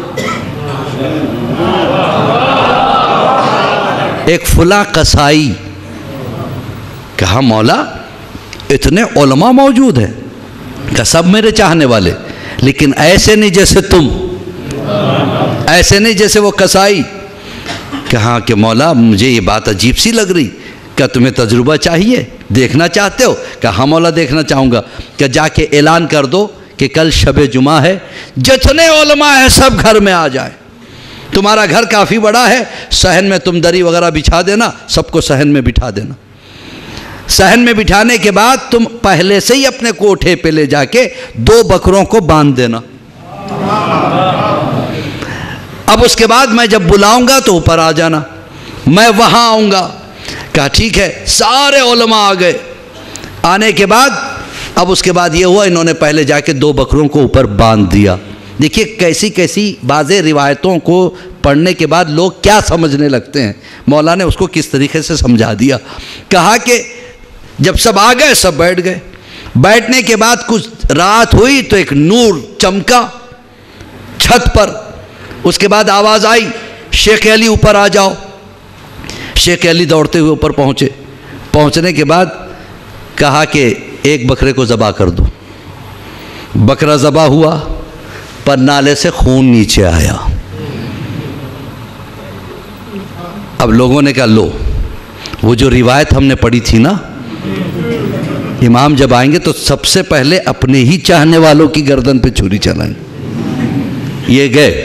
ایک فلاں قصائی. کہا مولا اتنے علماء موجود ہیں. کہا سب میرے چاہنے والے، لیکن ایسے نہیں جیسے تم، ایسے نہیں جیسے وہ قصائی. کہا کہ مولا مجھے یہ بات عجیب سی لگ رہی. کیا تمہیں تجربہ چاہیے؟ دیکھنا چاہتے ہو؟ کہا ہاں مولا دیکھنا چاہوں گا. کہ جا کے اعلان کر دو کہ کل شب جمعہ ہے، جتنے علماء ہیں سب گھر میں آ جائیں. تمہارا گھر کافی بڑا ہے، صحن میں تم دری وغیرہ بچھا دینا، سب کو صحن میں بٹھا دینا. صحن میں بٹھانے کے بعد تم پہلے سے ہی اپنے کوٹھے پہ لے جا کے 2 بکروں کو باندھ دینا. اب اس کے بعد میں جب بلاؤں گا تو اوپر آ جانا، میں وہاں آؤں گا. کہا ٹھیک ہے. سارے علماء آ گئے. آنے کے بعد اب اس کے بعد یہ ہوا، انہوں نے پہلے جا کے 2 بکروں کو اوپر باندھ دیا. دیکھیے کیسی کیسی بعض روایتوں کو پڑھنے کے بعد لوگ کیا سمجھنے لگتے ہیں. مولا نے اس کو کس طریقے سے سمجھا دیا. کہا کہ جب سب آ گئے سب بیٹھ گئے. بیٹھنے کے بعد کچھ رات ہوئی تو ایک نور چمکا چھت پر. اس کے بعد آواز آئی شیخ علی اوپر آ جاؤ. شیخ علی دوڑتے ہوئے اوپر پہنچے. پہنچنے کے بعد کہا کہ ایک بکرے کو ذبح کر دو. بکرا ذبح ہوا، پر نالے سے خون نیچے آیا. اب لوگوں نے کہا لو، وہ جو روایت ہم نے پڑھی تھی نا، امام جب آئیں گے تو سب سے پہلے اپنے ہی چاہنے والوں کی گردن پہ چھری چلائیں. یہ گئے.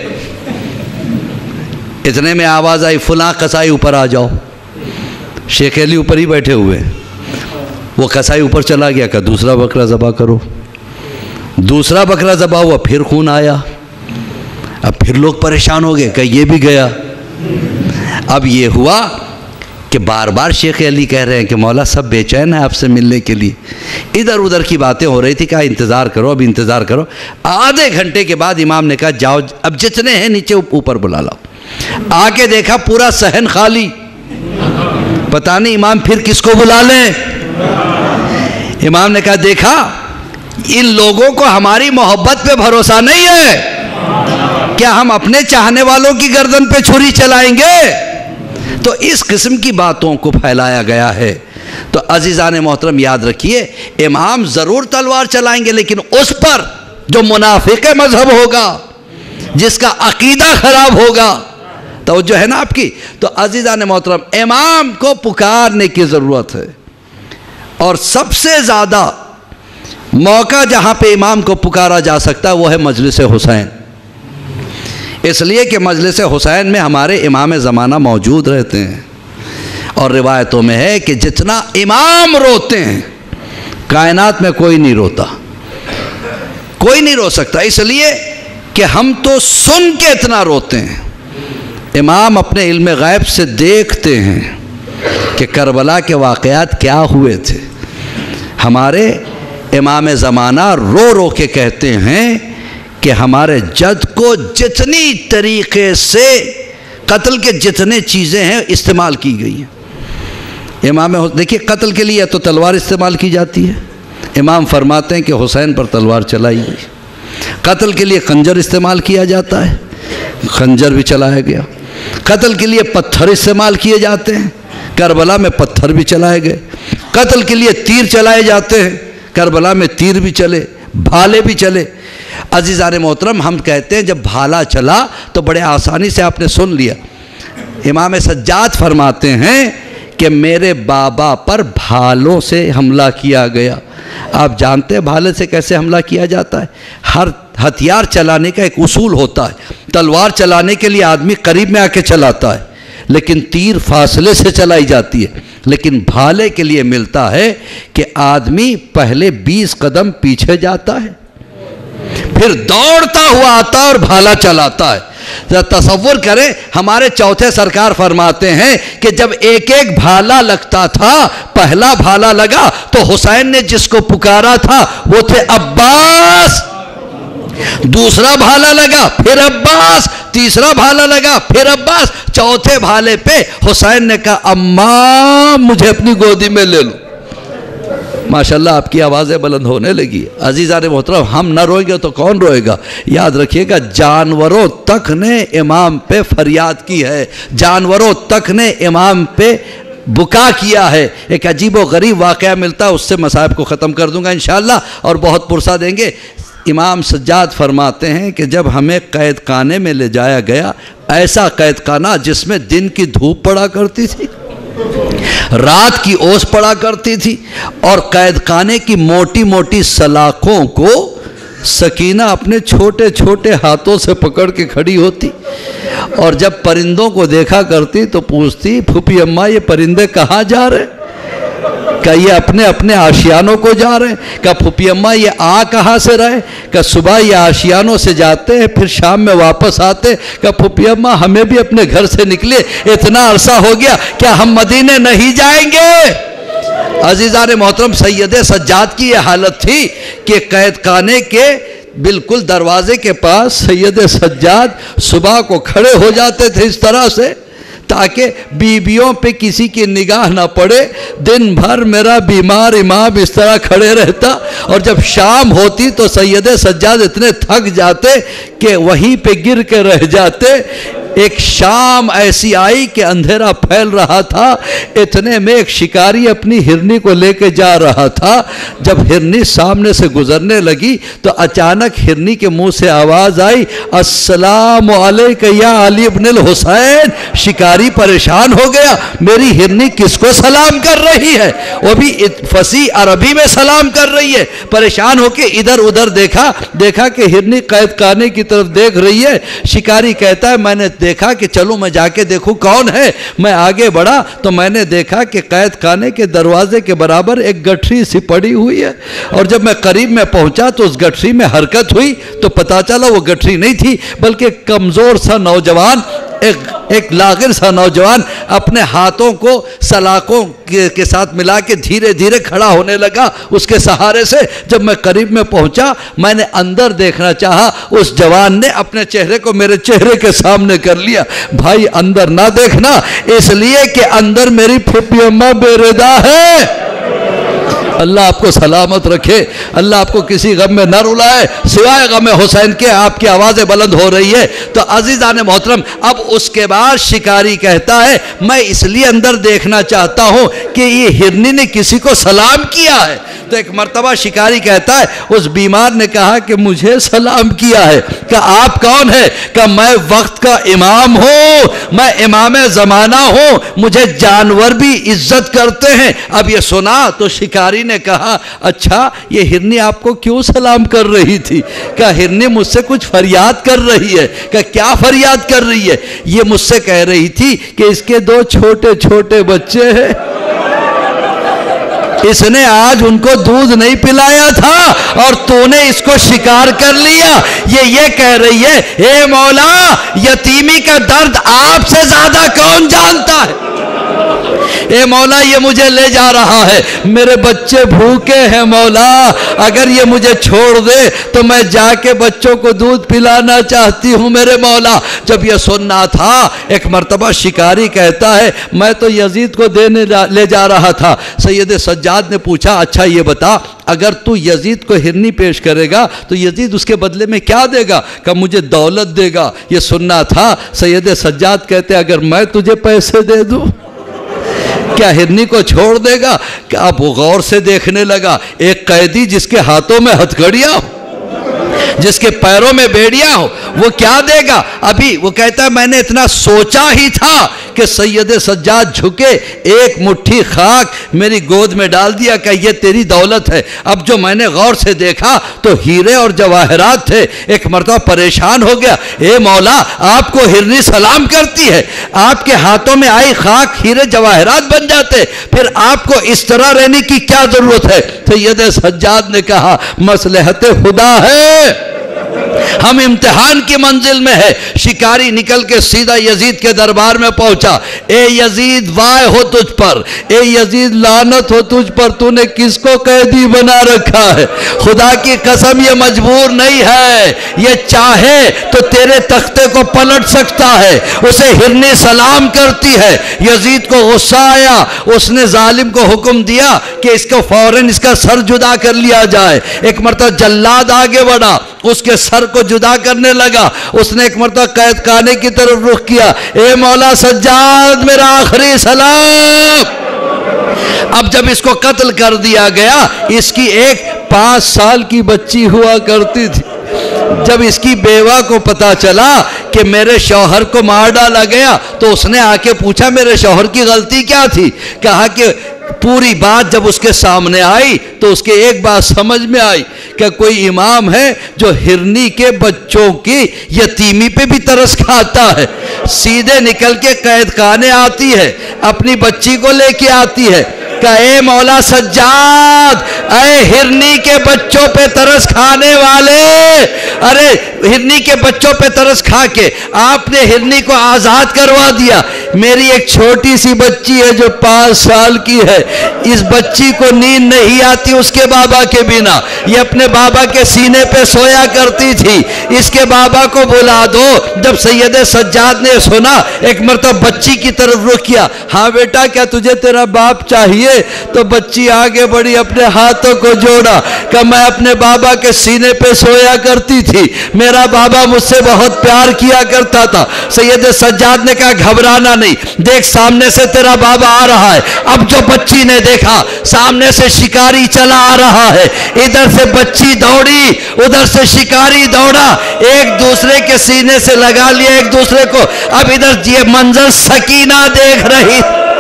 اتنے میں آواز آئی فلاں قصائی اوپر آ جاؤ. شیخ علی اوپر ہی بیٹھے ہوئے. وہ قصائی اوپر چلا گیا. کہ دوسرا بکرا ذبح کرو. دوسرا بکرا ذبح ہوا، پھر خون آیا. اب پھر لوگ پریشان ہو گئے کہ یہ بھی گیا. اب یہ ہوا کہ بار بار شیخ علی کہہ رہے ہیں کہ مولا سب بے چین ہیں آپ سے ملنے کے لیے. ادھر ادھر کی باتیں ہو رہی تھی. کہا انتظار کرو، اب انتظار کرو. آدھے گھنٹے کے بعد امام نے کہا جاؤ اب جتنے ہیں نیچے اوپر بلا لاؤ. آ کے دیکھا پورا صحن خالی. پتہ نہیں امام پھر کس کو بلا لیں. امام نے کہا دیکھا ان لوگوں کو ہماری محبت پہ بھروسہ نہیں ہے، کیا ہم اپنے چاہنے والوں کی گردن پہ چھری چلائیں گے؟ تو اس قسم کی باتوں کو پھیلایا گیا ہے. تو عزیزان محترم یاد رکھیے امام ضرور تلوار چلائیں گے، لیکن اس پر جو منافق مذہب ہوگا، جس کا عقیدہ خراب ہوگا. توجہ ہے نا آپ کی؟ تو عزیزان محترم امام کو پکارنے کی ضرورت ہے. اور سب سے زیادہ موقع جہاں پہ امام کو پکارا جا سکتا ہے وہ ہے مجلس حسین. اس لیے کہ مجلس حسین میں ہمارے امام زمانہ موجود رہتے ہیں. اور روایتوں میں ہے کہ جتنا امام روتے ہیں کائنات میں کوئی نہیں روتا، کوئی نہیں رو سکتا. اس لیے کہ ہم تو سن کے اتنا روتے ہیں. امام اپنے علم غیب سے دیکھتے ہیں کہ کربلا کے واقعات کیا ہوئے تھے. ہمارے امام زمانہ رو رو کے کہتے ہیں کہ ہمارے جد کو جتنی طریقے سے قتل کے جتنے چیزیں ہیں استعمال کی گئی ہیں. امام دیکھیے قتل کے لیے تو تلوار استعمال کی جاتی ہے. امام فرماتے ہیں کہ حسین پر تلوار چلائی گئی. قتل کے لیے خنجر استعمال کیا جاتا ہے، خنجر بھی چلایا گیا. قتل کے لیے پتھر استعمال کیے جاتے ہیں، کربلا میں پتھر بھی چلائے گئے. قتل کے لیے تیر چلائے جاتے ہیں، کربلا میں تیر بھی چلے، بھالے بھی چلے. عزیزان محترم ہم کہتے ہیں جب بھالا چلا تو بڑے آسانی سے آپ نے سن لیا. امام سجاد فرماتے ہیں کہ میرے بابا پر بھالوں سے حملہ کیا گیا۔ آپ جانتے ہیں بھالے سے کیسے حملہ کیا جاتا ہے؟ ہر ہتھیار چلانے کا ایک اصول ہوتا ہے۔ تلوار چلانے کے لیے آدمی قریب میں آ کے چلاتا ہے، لیکن تیر فاصلے سے چلائی جاتی ہے۔ لیکن بھالے کے لیے ملتا ہے کہ آدمی پہلے 20 قدم پیچھے جاتا ہے، پھر دوڑتا ہوا آتا ہے اور بھالا چلاتا ہے۔ تصور کریں، ہمارے چوتھے سرکار فرماتے ہیں کہ جب ایک ایک بھالا لگتا تھا، پہلا بھالا لگا تو حسین نے جس کو پکارا تھا وہ تھے عباس، دوسرا بھالا لگا پھر عباس، تیسرا بھالا لگا پھر عباس، چوتھے بھالے پہ حسین نے کہا اماں مجھے اپنی گودی میں لے لو۔ ماشاءاللہ آپ کی آوازیں بلند ہونے لگی۔ عزیزان محترم، ہم نہ روئیں گے تو کون روئے گا؟ یاد رکھیے گا، جانوروں تک نے امام پہ فریاد کی ہے، جانوروں تک نے امام پہ بکا کیا ہے۔ ایک عجیب و غریب واقعہ ملتا ہے، اس سے مصائب کو ختم کر دوں گا انشاءاللہ اور بہت پرسہ دیں گے۔ امام سجاد فرماتے ہیں کہ جب ہمیں قید خانے میں لے جایا گیا، ایسا قید خانہ جس میں دن کی دھوپ پڑا کرتی تھی، رات کی اوس پڑا کرتی تھی، اور قید خانے کی موٹی موٹی سلاخوں کو سکینہ اپنے چھوٹے چھوٹے ہاتھوں سے پکڑ کے کھڑی ہوتی، اور جب پرندوں کو دیکھا کرتی تو پوچھتی پھوپھی اماں یہ پرندے کہاں جا رہے؟ کہ یہ اپنے اپنے آشیانوں کو جا رہے ہیں۔ کہ پھوپھی اماں یہ کہاں سے رہے؟ کہ صبح یہ آشیانوں سے جاتے ہیں پھر شام میں واپس آتے۔ کہ پھوپھی اماں ہمیں بھی اپنے گھر سے نکلے اتنا عرصہ ہو گیا، کیا ہم مدینے نہیں جائیں گے؟ عزیزان محترم، سید سجاد کی یہ حالت تھی کہ قید خانے کے بالکل دروازے کے پاس سید سجاد صبح کو کھڑے ہو جاتے تھے اس طرح سے تاکہ بیویوں پہ کسی کی نگاہ نہ پڑے۔ دن بھر میرا بیمار امام اس طرح کھڑے رہتا، اور جب شام ہوتی تو سید سجاد اتنے تھک جاتے کہ وہیں پہ گر کے رہ جاتے۔ ایک شام ایسی آئی کہ اندھیرا پھیل رہا تھا، اتنے میں ایک شکاری اپنی ہرنی کو لے کے جا رہا تھا۔ جب ہرنی سامنے سے گزرنے لگی تو اچانک ہرنی کے منہ سے آواز آئی السلام علیکہ یا علی ابن الحسین۔ شکاری پریشان ہو گیا، میری ہرنی کس کو سلام کر رہی ہے؟ وہ بھی فصیح عربی میں سلام کر رہی ہے۔ پریشان ہو کے ادھر ادھر دیکھا کہ ہرنی قید خانے کی طرف دیکھ رہی ہے۔ شکاری کہتا ہے میں نے دیکھا کہ چلو میں جا کے دیکھوں کون ہے۔ میں آگے بڑھا تو میں نے دیکھا کہ قید خانے کے دروازے کے برابر ایک گٹھری سی پڑی ہوئی ہے، اور جب میں قریب میں پہنچا تو اس گٹھری میں حرکت ہوئی تو پتا چلا وہ گٹھری نہیں تھی بلکہ کمزور سا نوجوان، ایک لاغر سا نوجوان اپنے ہاتھوں کو سلاخوں کے ساتھ ملا کے دھیرے دھیرے کھڑا ہونے لگا اس کے سہارے سے۔ جب میں قریب میں پہنچا میں نے اندر دیکھنا چاہا، اس جوان نے اپنے چہرے کو میرے چہرے کے سامنے کر لیا۔ بھائی اندر نہ دیکھنا، اس لیے کہ اندر میری پھوپھی اماں بے ردا ہے۔ اللہ آپ کو سلامت رکھے، اللہ آپ کو کسی غم میں نہ رلائے سوائے غم حسین کے۔ آپ کی آوازیں بلند ہو رہی ہے تو عزیزان محترم، اب اس کے بعد شکاری کہتا ہے میں اس لیے اندر دیکھنا چاہتا ہوں کہ یہ ہرنی نے کسی کو سلام کیا ہے۔ تو ایک مرتبہ شکاری کہتا ہے اس بیمار نے کہا کہ مجھے سلام کیا ہے۔ کہ آپ کون ہے؟ کہ میں وقت کا امام ہوں، میں امام زمانہ ہوں، مجھے جانور بھی عزت کرتے ہیں۔ اب یہ سنا تو شکاری نے کہا اچھا یہ ہرنی آپ کو کیوں سلام کر رہی تھی؟ کہ ہرنی مجھ سے کچھ فریاد کر رہی ہے۔ کہ کیا فریاد کر رہی ہے؟ یہ مجھ سے کہہ رہی تھی کہ اس کے 2 چھوٹے چھوٹے بچے ہیں، اس نے آج ان کو دودھ نہیں پلایا تھا اور تو نے اس کو شکار کر لیا۔ یہ کہہ رہی ہے اے مولا یتیمی کا درد آپ سے زیادہ کون جانتا ہے؟ اے مولا یہ مجھے لے جا رہا ہے، میرے بچے بھوکے ہیں مولا، اگر یہ مجھے چھوڑ دے تو میں جا کے بچوں کو دودھ پلانا چاہتی ہوں میرے مولا۔ جب یہ سننا تھا ایک مرتبہ شکاری کہتا ہے میں تو یزید کو دینے لے جا رہا تھا۔ سید سجاد نے پوچھا اچھا یہ بتا اگر تو یزید کو ہرنی پیش کرے گا تو یزید اس کے بدلے میں کیا دے گا؟ کہ مجھے دولت دے گا۔ یہ سننا تھا سید سجاد کہتے اگر میں تجھے پیسے دے دوں کیا ہرنی کو چھوڑ دے گا؟ کہ اب وہ غور سے دیکھنے لگا، ایک قیدی جس کے ہاتھوں میں ہتھکڑیاں ہو، جس کے پیروں میں بیڑیاں ہو، وہ کیا دے گا؟ ابھی وہ کہتا ہے میں نے اتنا سوچا ہی تھا کہ سید سجاد جھکے، ایک مٹھی خاک میری گود میں ڈال دیا کہ یہ تیری دولت ہے۔ اب جو میں نے غور سے دیکھا تو ہیرے اور جواہرات تھے۔ ایک مرتبہ پریشان ہو گیا، اے مولا آپ کو ہرنی سلام کرتی ہے، آپ کے ہاتھوں میں آئی خاک ہیرے جواہرات بن جاتے، پھر آپ کو اس طرح رہنے کی کیا ضرورت ہے؟ سید سجاد نے کہا مصلحت خدا ہے، ہم امتحان کی منزل میں ہے۔ شکاری نکل کے سیدھا یزید کے دربار میں پہنچا، اے یزید وائے ہو تجھ پر، اے یزید لعنت ہو تجھ پر، تو نے کس کو قیدی بنا رکھا ہے؟ خدا کی قسم یہ مجبور نہیں ہے، یہ چاہے تو تیرے تختے کو پلٹ سکتا ہے۔ اسے ہرنی سلام کرتی ہے۔ یزید کو غصہ آیا، اس نے ظالم کو حکم دیا کہ اس کو فوراً اس کا سر جدا کر لیا جائے۔ ایک مرتبہ جلاد آگے بڑھا، اس کے سر کو جدا کرنے لگا۔ اس نے ایک مرتبہ قید خانے کی طرف رخ کیا، اے مولا سجاد میرا آخری سلام۔ اب جب اس کو قتل کر دیا گیا، اس کی ایک 5 سال کی بچی ہوا کرتی تھی۔ جب اس کی بیوہ کو پتا چلا کہ میرے شوہر کو مار ڈالا گیا تو اس نے آ کے پوچھا میرے شوہر کی غلطی کیا تھی؟ کہا کہ پوری بات جب اس کے سامنے آئی تو اس کے ایک بات سمجھ میں آئی کہ کوئی امام ہے جو ہرنی کے بچوں کی یتیمی پہ بھی ترس کھاتا ہے، سیدھے نکل کے قید خانے آتی ہے، اپنی بچی کو لے کے آتی ہے کہ اے مولا سجاد، اے ہرنی کے بچوں پہ ترس کھانے والے، ارے ہرنی کے بچوں پہ ترس کھا کے آپ نے ہرنی کو آزاد کروا دیا، میری ایک چھوٹی سی بچی ہے جو 5 سال کی ہے، اس بچی کو نیند نہیں آتی اس کے بابا کے بنا، یہ اپنے بابا کے سینے پہ سویا کرتی تھی، اس کے بابا کو بلا دو۔ جب سید سجاد نے سنا، ایک مرتبہ بچی کی طرف رخ کیا، ہاں بیٹا کیا تجھے تیرا باپ چاہیے؟ تو بچی آگے بڑھی، اپنے ہاتھوں کو جوڑا کہ میں اپنے بابا کے سینے پہ سویا کرتی تھی، میرا بابا مجھ سے بہت پیار کیا کرتا تھا۔ سید سجاد نے کہا گھبرانا نہیں، دیکھ سامنے سے تیرا بابا آ رہا ہے۔ اب جو بچی نے دیکھا سامنے سے شکاری چلا آ رہا ہے، ادھر سے بچی دوڑی، ادھر سے شکاری دوڑا، ایک دوسرے کے سینے سے لگا لیا ایک دوسرے کو۔ اب ادھر یہ منظر سکینہ دیکھ رہی،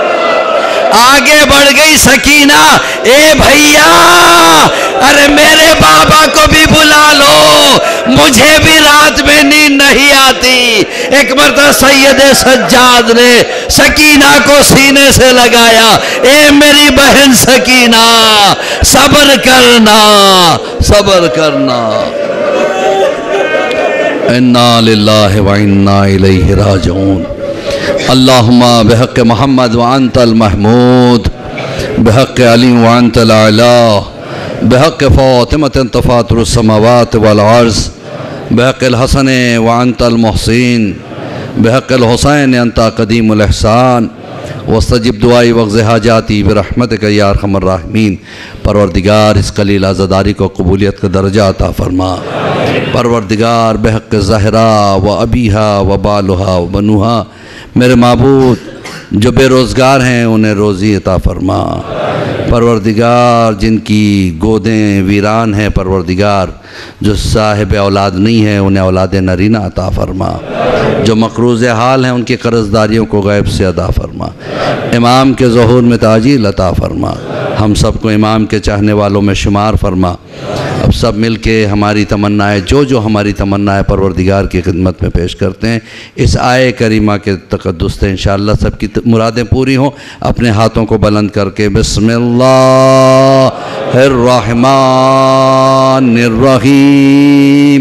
آگے بڑھ گئی سکینہ، اے بھیا ارے میرے بابا کو بھی بلا لو، مجھے بھی رات میں نیند نہیں آتی۔ ایک مرتبہ سید سجاد نے سکینہ کو سینے سے لگایا، اے میری بہن سکینہ صبر کرنا، صبر کرنا۔ انا للہ و انا الیہ راجعون۔ اللہم بحق محمد وانت المحمود، بحق علی وانت العلا، بحق فاطمة تفاطر السماوات والعرض، بحق الحسن وانت المحسن، بحق الحسین انت قدیم الاحسان، واستجب دعائی وغز حاجاتی برحمتک یا ارحم الراحمین۔ پروردگار اس قلیل عزاداری کو قبولیت کا درجہ عطا فرما۔ پروردگار بحق زہرا و ابیہا و بالہا و بنوہا، میرے معبود جو بے روزگار ہیں انہیں روزی عطا فرما۔ پروردگار جن کی گودیں ویران ہیں، پروردگار جو صاحب اولاد نہیں ہیں انہیں اولاد نرینہ عطا فرما۔ جو مقروض حال ہیں ان کی قرض داریوں کو غیب سے ادا فرما۔ امام کے ظہور میں تعجیل عطا فرما۔ ہم سب کو امام کے چاہنے والوں میں شمار فرما۔ اب سب مل کے ہماری تمنائیں جو ہماری تمنائیں پروردگار کی خدمت میں پیش کرتے ہیں، اس آیے کریمہ کے تقدس سے انشاءاللہ سب کی مرادیں پوری ہوں۔ اپنے ہاتھوں کو بلند کر کے بسم اللہ الرحمن الرحیم۔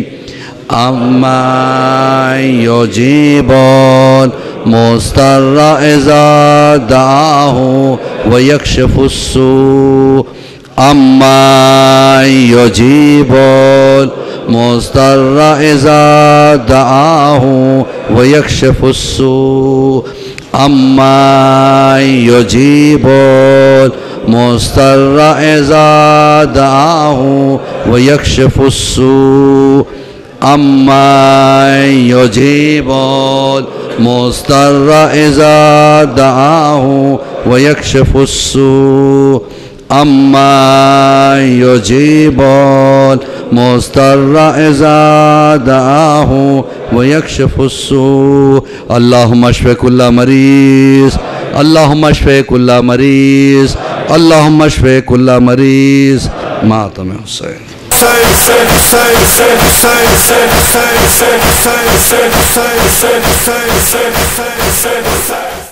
اما یجیب المضطر اذا دعاہ ویکشف السوء، اما یجیب المضطر اذا دعاہ ویکشف السوء، اما یجیب المضطر اذا دعاہ ویکشف السوء، اما یجیب المضطر اذا دعاہ ویکشف السوء، اما یجیب المضطر اذا دعاہ ويكشف السوء اللهم اشف كل مريض اللهم اشف كل مريض اللهم اشف كل مريض ماتم حسین say